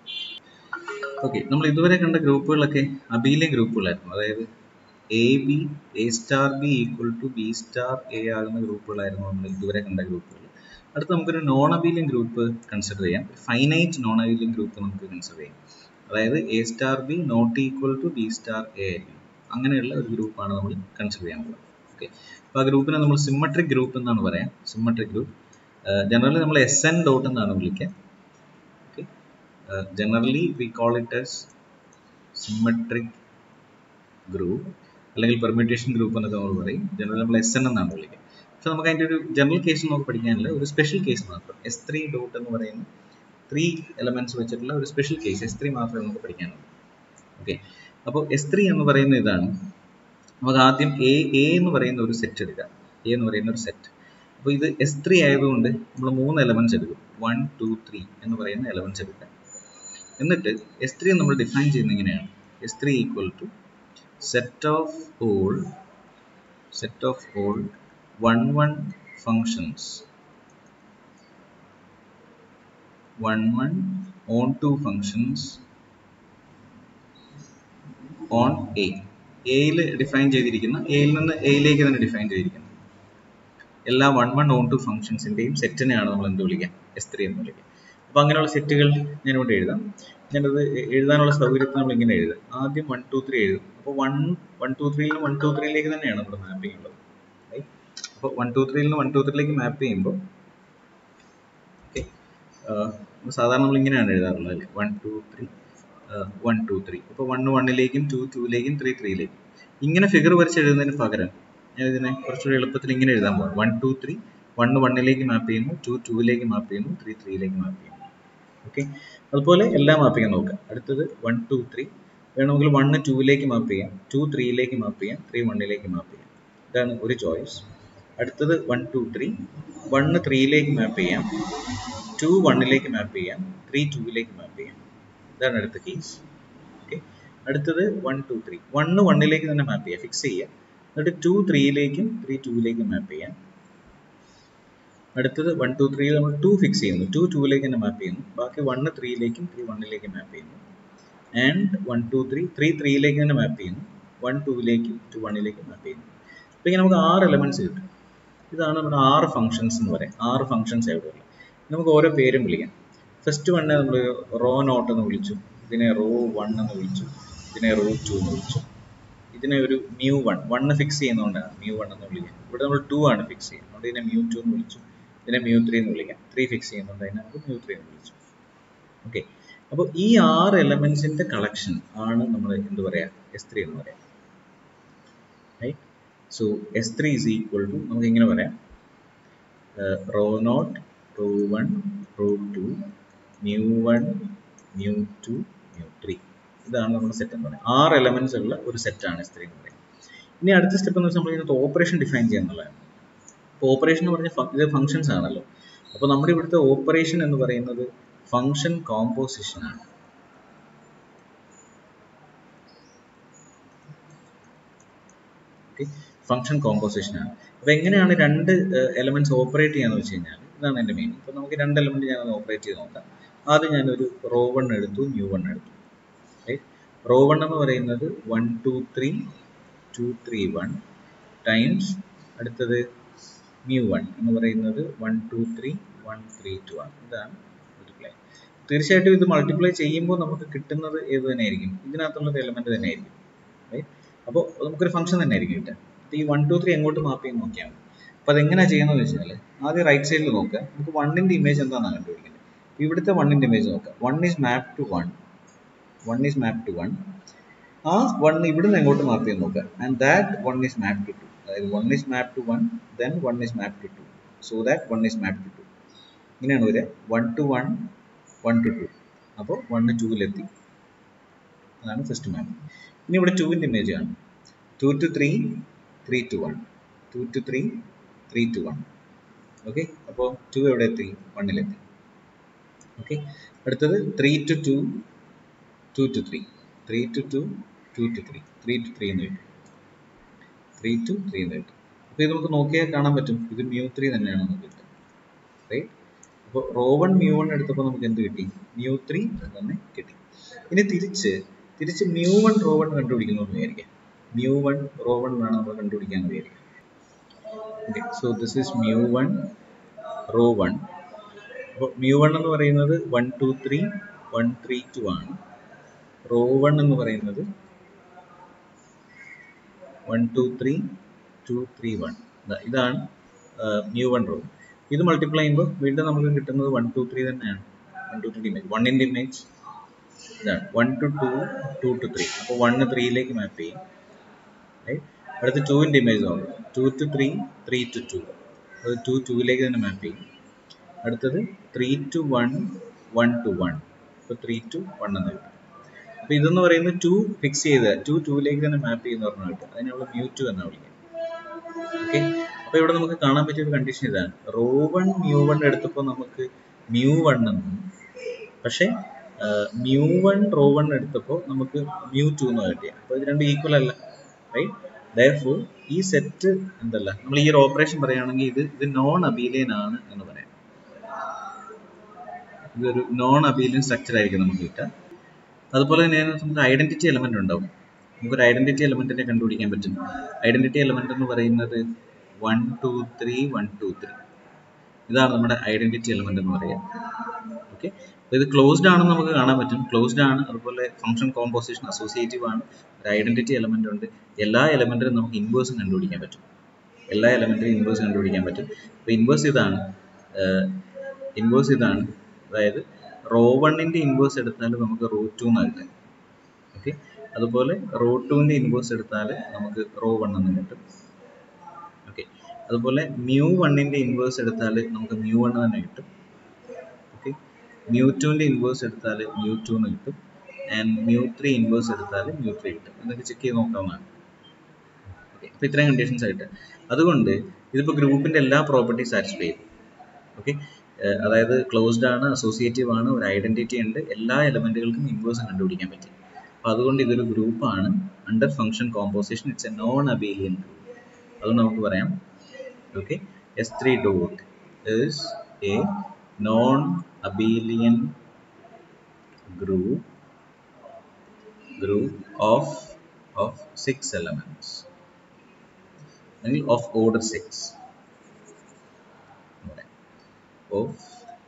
ഓക്കെ. നമ്മൾ ഇതുവരെ കണ്ട ഗ്രൂപ്പുകളൊക്കെ അബീലിയൻ ഗ്രൂപ്പുകളായിരുന്നു. അതായത് A B A star B equal to B star A ആകുന്ന ഗ്രൂപ്പുകളായിരുന്നു നമ്മൾ ഇതുവരെ കണ്ട ഗ്രൂപ്പുകൾ. അടുത്ത് നമുക്കൊരു നോൺ അബീലിയൻ ഗ്രൂപ്പ് കൺസിഡർ ചെയ്യാം. ഫൈനൈറ്റ് നോൺ അബീലിയൻ ഗ്രൂപ്പ് നമുക്ക് കൺസിഡർ ചെയ്യാം. അതായത് A star B not equal to B star A ആയിരിക്കും. അങ്ങനെയുള്ള ഒരു ഗ്രൂപ്പാണ് നമ്മൾ കൺസിഡർ ചെയ്യാൻ പോകുന്നത്. ഓക്കെ. അപ്പോൾ ആ ഗ്രൂപ്പിനെ നമ്മൾ സിമ്മട്രിക് ഗ്രൂപ്പ് എന്നാണ് പറയാം. സിമ്മട്രിക് ഗ്രൂപ്പ് ജനറലി നമ്മൾ എസ് എൻ ഡോട്ട് എന്നാണ് വിളിക്കുക. Okay. Generally we call it as symmetric group അല്ലെങ്കിൽ പെർമ്യൂട്ടേഷൻ ഗ്രൂപ്പ് എന്നൊക്കെ നമ്മൾ പറയും. ജനറലി നമ്മൾ എസ് എൻ എന്നാണ് വിളിക്കുക. പക്ഷെ നമുക്ക് അതിൻ്റെ ഒരു ജനറൽ കേസ് നമുക്ക് പഠിക്കാനില്ല, ഒരു സ്പെഷ്യൽ കേസ് മാത്രം. എസ് ത്രീ ഡോട്ട് എന്ന് പറയുന്ന ത്രീ എലമെന്റ്സ് വെച്ചിട്ടുള്ള ഒരു സ്പെഷ്യൽ കേസ് എസ് ത്രീ മാത്രമേ നമുക്ക് പഠിക്കാനുള്ളൂ. ഓക്കെ. അപ്പോൾ എസ് ത്രീ എന്ന് പറയുന്ന ഇതാണ്. നമുക്ക് ആദ്യം എ എ എന്ന് പറയുന്ന ഒരു സെറ്റ് എടുക്കാം. എ എന്ന് പറയുന്ന ഒരു സെറ്റ്. അപ്പോൾ ഇത് എസ് ത്രീ ആയതുകൊണ്ട് നമ്മൾ മൂന്ന് എലമെന്റ്സ് എടുക്കും. വൺ ടു ത്രീ എന്ന് പറയുന്ന എലമെന്റ്സ് എടുക്കാം. എന്നിട്ട് എസ് ത്രീ നമ്മൾ ഡിഫൈൻ ചെയ്യുന്നത് ഇങ്ങനെയാണ്. S three equal to set of all set of all one one functions one one onto functions on A. എയിൽ ഡിഫൈൻ ചെയ്തിരിക്കുന്ന എയിൽ നിന്ന് എയിലേക്ക് തന്നെ ഡിഫൈൻ ചെയ്തിരിക്കുന്നു എല്ലാ വൺ വൺ ഓൺ ടു ഫംഗ്ഷൻസിൻ്റെയും സെറ്റിനെയാണ് നമ്മൾ എന്ത് വിളിക്കുക, എസ് ത്രീ എന്ന് വിളിക്കുക. അപ്പോൾ അങ്ങനെയുള്ള സെറ്റുകൾ ഞാനിവിടെ എഴുതാം. ഞാനത് എഴുതാനുള്ള സൗകര്യത്തിൽ നമ്മൾ ഇങ്ങനെ എഴുതാം. ആദ്യം വൺ ടു ത്രീ എഴുതും. അപ്പോൾ വൺ വൺ ടു ത്രീയിൽ നിന്ന് വൺ ടു ത്രീയിലേക്ക് തന്നെയാണ് നമ്മുടെ മാപ്പിംഗ് ഉള്ളത്. അപ്പോൾ വൺ ടു ത്രീയിൽ നിന്ന് വൺ ടു ത്രീയിലേക്ക് മാപ്പ് ചെയ്യുമ്പോൾ ഓക്കെ സാധാരണ നമ്മൾ ഇങ്ങനെയാണ് എഴുതാറുള്ളത് അല്ലേ, one two three one two three. അപ്പോൾ വൺ വണ്ണിലേക്കും ടു ടൂയിലേക്കും ത്രീ ത്രീയിലേക്കും ഇങ്ങനെ ഫിഗർ വരച്ച് എഴുതുന്നതിന് പകരം ഞാൻ ഇതിനെ കുറച്ചുകൂടി എളുപ്പത്തിൽ ഇങ്ങനെ എഴുതാൻ പോകും. വൺ ടു ത്രീ വൺ വണ്ണിലേക്ക് മാപ്പ് ചെയ്യുന്നു, ടു ടൂയിലേക്ക് മാപ്പ് ചെയ്യുന്നു, ത്രീ ത്രീയിലേക്ക് മാപ്പ് ചെയ്യുന്നു. ഓക്കെ. അതുപോലെ എല്ലാ മാപ്പിങ്ങും നോക്കാം. അടുത്തത് വൺ ടു ത്രീ വേണമെങ്കിൽ വണ്ണ് ടൂയിലേക്ക് മാപ്പ് ചെയ്യാം, ടു ത്രീയിലേക്ക് മാപ്പ് ചെയ്യാം, ത്രീ വണ്ണിലേക്ക് മാപ്പ് ചെയ്യാം. ഇതാണ് ഒരു ചോയ്സ്. അടുത്തത് വൺ ടു ത്രീ വണ്ണ് ത്രീയിലേക്ക് മാപ്പ് ചെയ്യാം, ടു വണ്ണിലേക്ക് മാപ്പ് ചെയ്യാം, ത്രീ ടൂയിലേക്ക് മാപ്പ് ചെയ്യാം. ഇതാണ് അടുത്ത കേസ്. ഓക്കെ. അടുത്തത് വൺ ടു ത്രീ വണ്ണ് വണ്ണിലേക്ക് തന്നെ മാപ്പ് ചെയ്യാം, ഫിക്സ് ചെയ്യാം. എന്നിട്ട് ടു ത്രീയിലേക്കും ത്രീ ടൂയിലേക്കും മാപ്പ് ചെയ്യാം. അടുത്തത് വൺ ടു ത്രീയിൽ നമ്മൾ ടു ഫിക്സ് ചെയ്യുന്നു, ടു ടൂയിലേക്ക് തന്നെ മാപ്പ് ചെയ്യുന്നു. ബാക്കി വണ്ണ് ത്രീയിലേക്കും ത്രീ വണ്ണിലേക്കും മാപ്പ് ചെയ്യുന്നു. And one two three three ത്രീയിലേക്ക് തന്നെ മാപ്പ് ചെയ്യുന്നു, വൺ ടൂയിലേക്കും ടു വണ്ണിലേക്കും മാപ്പ് ചെയ്യുന്നു. അപ്പോൾ ഇങ്ങനെ നമുക്ക് ആറ് എലമെന്റ്സ് കിട്ടും. ഇതാണ് നമ്മുടെ ആറ് ഫംഗ്ഷൻസ് എന്ന് പറയാം. ആറ് ഫംഗ്ഷൻസ് എവിടെയുള്ള നമുക്ക് ഓരോ പേരും വിളിക്കാം. ഫസ്റ്റ് വണ്ണ് നമ്മൾ റോ നോട്ട് എന്ന് വിളിച്ചു, ഇതിനെ റോ വൺ എന്ന് വിളിച്ചു, ഇതിനെ റോ ടു എന്ന് വിളിച്ചു. ഇതിനെ ഒരു മ്യൂ വൺ വണ്ണ് ഫിക്സ് ചെയ്യുന്നതുകൊണ്ടാണ് മ്യൂ വൺ എന്ന് വിളിക്കുക. ഇവിടെ നമ്മൾ ടു ആണ് ഫിക്സ് ചെയ്യുന്നത്, അതുകൊണ്ട് ഇതിനെ മ്യൂ ടു എന്ന് വിളിച്ചു. ഇതിനെ മ്യൂ ത്രീ എന്ന് വിളിക്കാം. ത്രീ ഫിക്സ് ചെയ്യുന്നുണ്ട്, അതിനെ നമുക്ക് മ്യൂ ത്രീ എന്ന് വിളിച്ചു. ഓക്കെ. അപ്പോൾ ഈ ആറ് എലമെന്റ്സിന്റെ കളക്ഷൻ ആണ് നമ്മൾ എന്ത് പറയാ, എസ് ത്രീ എന്ന് പറയാം. Right. So S three is equal to നമുക്ക് ഇങ്ങനെ പറയാം, rho naught rho one rho two mu one mu two mu three. ഇതാണ് നമ്മുടെ സെറ്റ് എന്ന് പറയുന്നത്. ആറ് എലമെന്റ്സ് ഉള്ള ഒരു സെറ്റാണ് എസ് ത്രീ എന്ന് പറയുന്നത്. ഇനി അടുത്ത സ്റ്റെപ്പ് എന്ന് വെച്ചാൽ നമ്മൾ ഇതിനകത്ത് ഓപ്പറേഷൻ ഡിഫൈൻ ചെയ്യാന്നുള്ളതാണ്. അപ്പോൾ ഓപ്പറേഷൻ എന്ന് പറഞ്ഞാൽ ഇത് ഫംഗ്ഷൻസ് ആണല്ലോ. അപ്പോൾ നമ്മുടെ ഇവിടുത്തെ ഓപ്പറേഷൻ എന്ന് പറയുന്നത് ഫംഗ്ഷൻ കോമ്പോസിഷൻ ആണ്. ഓക്കെ. ഫംഗ്ഷൻ കോമ്പോസിഷൻ ആണ്. അപ്പോൾ എങ്ങനെയാണ് രണ്ട് എലമെന്റ്സ് ഓപ്പറേറ്റ് ചെയ്യാന്ന് വെച്ച് കഴിഞ്ഞാൽ ഇതാണ് എൻ്റെ മെയിൻ. ഇപ്പോൾ നമുക്ക് രണ്ട് എലമെൻറ്റ് ഞാനത് ഓപ്പറേറ്റ് ചെയ്ത് നോക്കാം. ആദ്യം ഞാനൊരു റോ വൺ എടുത്തു, മ്യൂ വൺ എടുത്തു. റോ വൺ എന്ന് പറയുന്നത് one two three two three one times അടുത്തത് മ്യൂ വൺ എന്ന് പറയുന്നത് one two three one three two ആണ്. ഇതാണ് മൾട്ടിപ്ലൈ. തീർച്ചയായിട്ടും ഇത് മൾട്ടിപ്ലൈ ചെയ്യുമ്പോൾ നമുക്ക് കിട്ടുന്നത് ഏത് തന്നെയായിരിക്കും? ഇതിനകത്തുള്ളത് എലമെൻറ്റ് തന്നെ ആയിരിക്കും. അപ്പോൾ നമുക്കൊരു ഫംഗ്ഷൻ തന്നെ ആയിരിക്കും കിട്ടുക. അപ്പോൾ ഈ വൺ ടു ത്രീ എങ്ങോട്ട് മാപ്പ് ചെയ്ത് നോക്കിയാൽ മതി. അപ്പോൾ അതെങ്ങനെയാണ് ചെയ്യുന്നത് വെച്ചാൽ ആദ്യം റൈറ്റ് സൈഡിൽ നോക്കുക. നമുക്ക് വണ്ണിൻ്റെ ഇമേജ് എന്താണെന്ന് കണ്ടുപിടിക്കുന്നത്. ഇവിടുത്തെ വണ്ണിൻ്റെ ഇമേജ് നോക്കുക. One is map to one one is map to one. ആ വൺ ഇവിടുന്ന് എങ്ങോട്ട് മാപ്പ് ചെയ്ത് നോക്കുക. And that one is map to two. അതായത് one is map to one, then one is map to two, so that one is map to two. ഇങ്ങനെയാണ് വരിക. One two one, one two two. അപ്പോൾ one ടൂവിലെത്തി. അതാണ് first map. ഇനി ഇവിടെ ടൂവിൻ്റെ image ആണ്. Two two three, three two one, two two three, three two one. Okay, അപ്പോൾ ടു എവിടെ എത്തി? വണ്ണിലെത്തി. ഓക്കെ, അടുത്തത് three two two, two two three, three two two, two two three, three two three എന്ന് കിട്ടും. Three two three എന്ന് കിട്ടും. അപ്പോൾ ഇത് നമുക്ക് നോക്കിയാൽ കാണാൻ പറ്റും, ഇത് മ്യൂ ത്രീ തന്നെയാണ് നമുക്ക് കിട്ടുക. റൈറ്റ്. അപ്പോൾ റോ വൺ മ്യൂ വൺ എടുത്തപ്പോൾ നമുക്ക് എന്ത് കിട്ടി? മ്യൂ ത്രീ തന്നെ കിട്ടി. ഇനി തിരിച്ച് തിരിച്ച് മ്യൂ വൺ റോ വൺ കണ്ടുപിടിക്കുന്നു എന്ന് വിചാരിക്കാം. മ്യൂ വൺ റോ വൺ ആണ് നമ്മൾ കണ്ടുപിടിക്കാൻ വിചാരിക്കാം. Okay, so this is mu one rho one. അപ്പോൾ മ്യൂ വൺ എന്ന് പറയുന്നത് one two three one three two ആണ്. റോ വൺ എന്ന് പറയുന്നത് one two three two three one. ഇതാണ് മ്യൂ വൺ റോ. ഇത് മൾട്ടിപ്ലൈ ചെയ്യുമ്പോൾ വീണ്ടും നമുക്ക് കിട്ടുന്നത് വൺ ടു ത്രീ തന്നെയാണ്. വൺ ടു ത്രീ ഇമേജ്, വണ്ണിൻ്റെ ഇമേജ് ഇതാണ്. One two two, two two three. അപ്പോൾ വണ്ണ് ത്രീയിലേക്ക് മാപ്പ് ചെയ്യും. അടുത്ത് ടൂവിൻ്റെ ഇമേജ് നോക്കാം. To two three, three two two. അത് ടു ടൂവിലേക്ക് തന്നെ മാപ്പ് ചെയ്യും. അടുത്തത് three two one, one two one. അപ്പോൾ ത്രീ ടു വൺ എന്ന് കിട്ടും. അപ്പോൾ ഇതെന്ന് പറയുന്നത് ടു ഫിക്സ് ചെയ്ത് ടു ടൂവിലേക്ക് തന്നെ മാപ്പ് ചെയ്യുന്ന പറഞ്ഞാൽ കിട്ടും. അതിനെ നമ്മൾ മ്യൂ ടു എന്നാണ് വിളിക്കുന്നത്. ഓക്കെ, അപ്പോൾ ഇവിടെ നമുക്ക് കാണാൻ പറ്റിയ ഒരു കണ്ടീഷൻ ഇതാണ്. റോ വൺ മ്യൂ വൺ എടുത്തപ്പോൾ നമുക്ക് മ്യൂ വൺ എന്നും, പക്ഷേ മ്യൂ വൺ റോ വൺ എടുത്തപ്പോൾ നമുക്ക് മ്യൂ ടു എന്ന് കിട്ടിയ. അപ്പോൾ ഇത് രണ്ട് ഈക്വൽ അല്ല. റൈറ്റ്. ദെയർഫോർ ഈ സെറ്റ് എന്തല്ല, നമ്മൾ ഈ ഒരു ഓപ്പറേഷൻ പറയുകയാണെങ്കിൽ ഇത് ഇത് നോൺ അബീലിയൻ ആണ് എന്ന് പറയാം. ഇതൊരു നോൺ അബീലിയൻ സ്ട്രക്ചർ ആയിരിക്കും നമുക്ക് കിട്ടുക. അതുപോലെ തന്നെ നമുക്ക് ഐഡന്റിറ്റി എലമെന്റ് ഉണ്ടാവും. നമുക്കൊരു ഐഡന്റിറ്റി എലമെന്റിനെ കണ്ടുപിടിക്കാൻ പറ്റും. ഐഡന്റിറ്റി എലമെന്റ് എന്ന് പറയുന്നത് one two three one two three. ഇതാണ് നമ്മുടെ ഐഡന്റിറ്റി എലമെന്റ് എന്ന് പറയുക. ഓക്കെ, അപ്പോൾ ഇത് ക്ലോസ്ഡ് ആണെന്ന് നമുക്ക് കാണാൻ പറ്റും. ക്ലോസ്ഡ് ആണ്. അതുപോലെ ഫംഗ്ഷൻ കോമ്പോസിഷൻ അസോസിയേറ്റീവ് ആണ്. ഒരു ഐഡന്റിറ്റി എലമെന്റ് ഉണ്ട്. എല്ലാ എലമെന്റിനും നമുക്ക് ഇൻവേഴ്സും കണ്ടുപിടിക്കാൻ പറ്റും. എല്ലാ എലമെന്റിനും ഇൻവേഴ്സ് കണ്ടുപിടിക്കാൻ പറ്റും. അപ്പോൾ ഇൻവേഴ്സ് ഇതാണ്. ഇൻവേഴ്സ് ഇതാണ്. അതായത് റോ വണ്ണിൻ്റെ ഇൻവേഴ്സ് എടുത്താൽ നമുക്ക് റോ ടു എന്ന് കിട്ടും. ഓക്കെ, അതുപോലെ റോ ടുവിൻ്റെ ഇൻവേഴ്സ് എടുത്താൽ നമുക്ക് റോ വൺ എന്ന് കിട്ടും. ഓക്കെ, അതുപോലെ മ്യൂ വണ്ണിൻ്റെ ഇൻവേഴ്സ് എടുത്താൽ നമുക്ക് മ്യൂ വൺ തന്നെ കിട്ടും. ഓക്കെ, മ്യൂ ടുവിൻ്റെ ഇൻവേഴ്സ് എടുത്താൽ മ്യൂ ടു എന്ന് കിട്ടും. ആൻഡ് മ്യൂ ത്രീ ഇൻവേഴ്സ് എടുത്താൽ മ്യൂ ത്രീ കിട്ടും. എന്നൊക്കെ ചെക്ക് ചെയ്ത് നോക്കാവുന്നതാണ്. ഓക്കെ, അപ്പോൾ ഇത്രയും കണ്ടീഷൻസ് ആയിട്ട്. അതുകൊണ്ട് ഇതിപ്പോൾ ഗ്രൂപ്പിൻ്റെ എല്ലാ പ്രോപ്പർട്ടീസ് സാറ്റിസ്ഫൈ ചെയ്യും. ഓക്കെ, അതായത് ക്ലോസ്ഡ് ആണ്, അസോസിയേറ്റീവ് ആണ്, ഒരു ഐഡന്റിറ്റി ഉണ്ട്, എല്ലാ എലമെന്റുകൾക്കും ഇൻവേഴ്സ് കണ്ടുപിടിക്കാൻ പറ്റും. അപ്പോൾ അതുകൊണ്ട് ഇതൊരു ഗ്രൂപ്പാണ്. Under function composition it's a non abelian group. അതുകൊണ്ട് നമുക്ക് പറയാം, okay, S three dot is a non abelian group group of of six elements, അല്ലെങ്കിൽ of order six of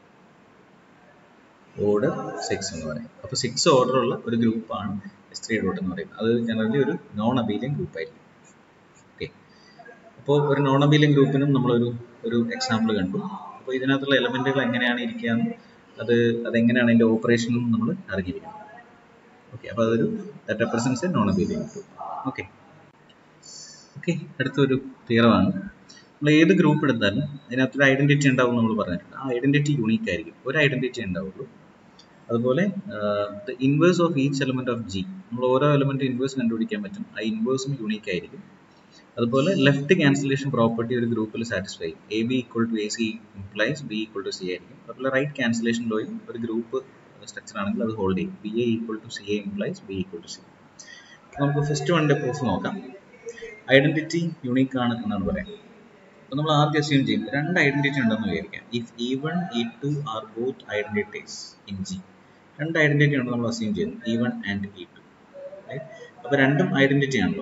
order six എന്ന് പറയും. അപ്പോൾ സിക്സ് ഓർഡർ ഉള്ള ഒരു ഗ്രൂപ്പാണ് എസ് ത്രീ ഡോട്ട് എന്ന് പറയുന്നത്. അത് ജനറലി ഒരു നോൺ അബീലിയൻ ഗ്രൂപ്പ് ആയിരിക്കും. ഓക്കെ, അപ്പോൾ ഒരു നോൺ അബീലിയൻ ഗ്രൂപ്പിനും നമ്മളൊരു ഒരു എക്സാമ്പിൾ കണ്ടു. അപ്പോൾ ഇതിനകത്തുള്ള എലമെന്റുകൾ എങ്ങനെയാണ് ഇരിക്കുകയെന്നും അത് അതെങ്ങനെയാണ് അതിൻ്റെ ഓപ്പറേഷനും നമ്മൾ അറിഞ്ഞിരിക്കണം. ഓക്കെ, അപ്പോൾ അതൊരു that represents a non abelian group. Okay okay അടുത്തൊരു തിയറമാണ്. നമ്മൾ ഏത് ഗ്രൂപ്പ് എടുത്താലും അതിനകത്തൊരു ഐഡന്റിറ്റി ഉണ്ടാവും നമ്മൾ പറഞ്ഞിട്ടുണ്ട്. ആ ഐഡന്റിറ്റി യൂണീക്ക് ആയിരിക്കും. ഒരു ഐഡന്റിറ്റി ഉണ്ടാവുള്ളൂ. അതുപോലെ the inverse of each element of G, നമ്മൾ ഓരോ എലമെന്റ് ഇൻവേഴ്സ് കണ്ടുപിടിക്കാൻ പറ്റും. ആ ഇൻവേഴ്സും യൂണീക്ക് ആയിരിക്കും. അതുപോലെ ലെഫ്റ്റ് ക്യാൻസലേഷൻ പ്രോപ്പർട്ടി ഒരു ഗ്രൂപ്പിൽ സാറ്റിസ്ഫൈ ചെയ്യും. A B equal to A C implies B equal to C ആയിരിക്കും. അതുപോലെ റൈറ്റ് ക്യാൻസലേഷൻ ലോയും ഒരു ഗ്രൂപ്പ് സ്ട്രക്ചർ ആണെങ്കിൽ അത് ഹോൾഡ് ചെയ്യും. B A equal to C A implies B equal to C. നമുക്ക് ഫസ്റ്റ് വണ്ണിന്റെ പ്രൂഫ് നോക്കാം. ഐഡന്റിറ്റി യൂണീക്ക് ആണ് എന്നാണ് പറയാം. അപ്പോൾ നമ്മൾ ആദ്യം അസ്യൂം ചെയ്യും രണ്ട് ഐഡന്റിറ്റി ഉണ്ടെന്ന് വിചാരിക്കാം. If E one E two are both identities in G. രണ്ട് ഐഡന്റിറ്റി ഉണ്ട് നമ്മൾ അസ്യൂം ചെയ്യുന്നു, E one and E two. അപ്പോൾ രണ്ടും ഐഡന്റിറ്റി ആണല്ലോ.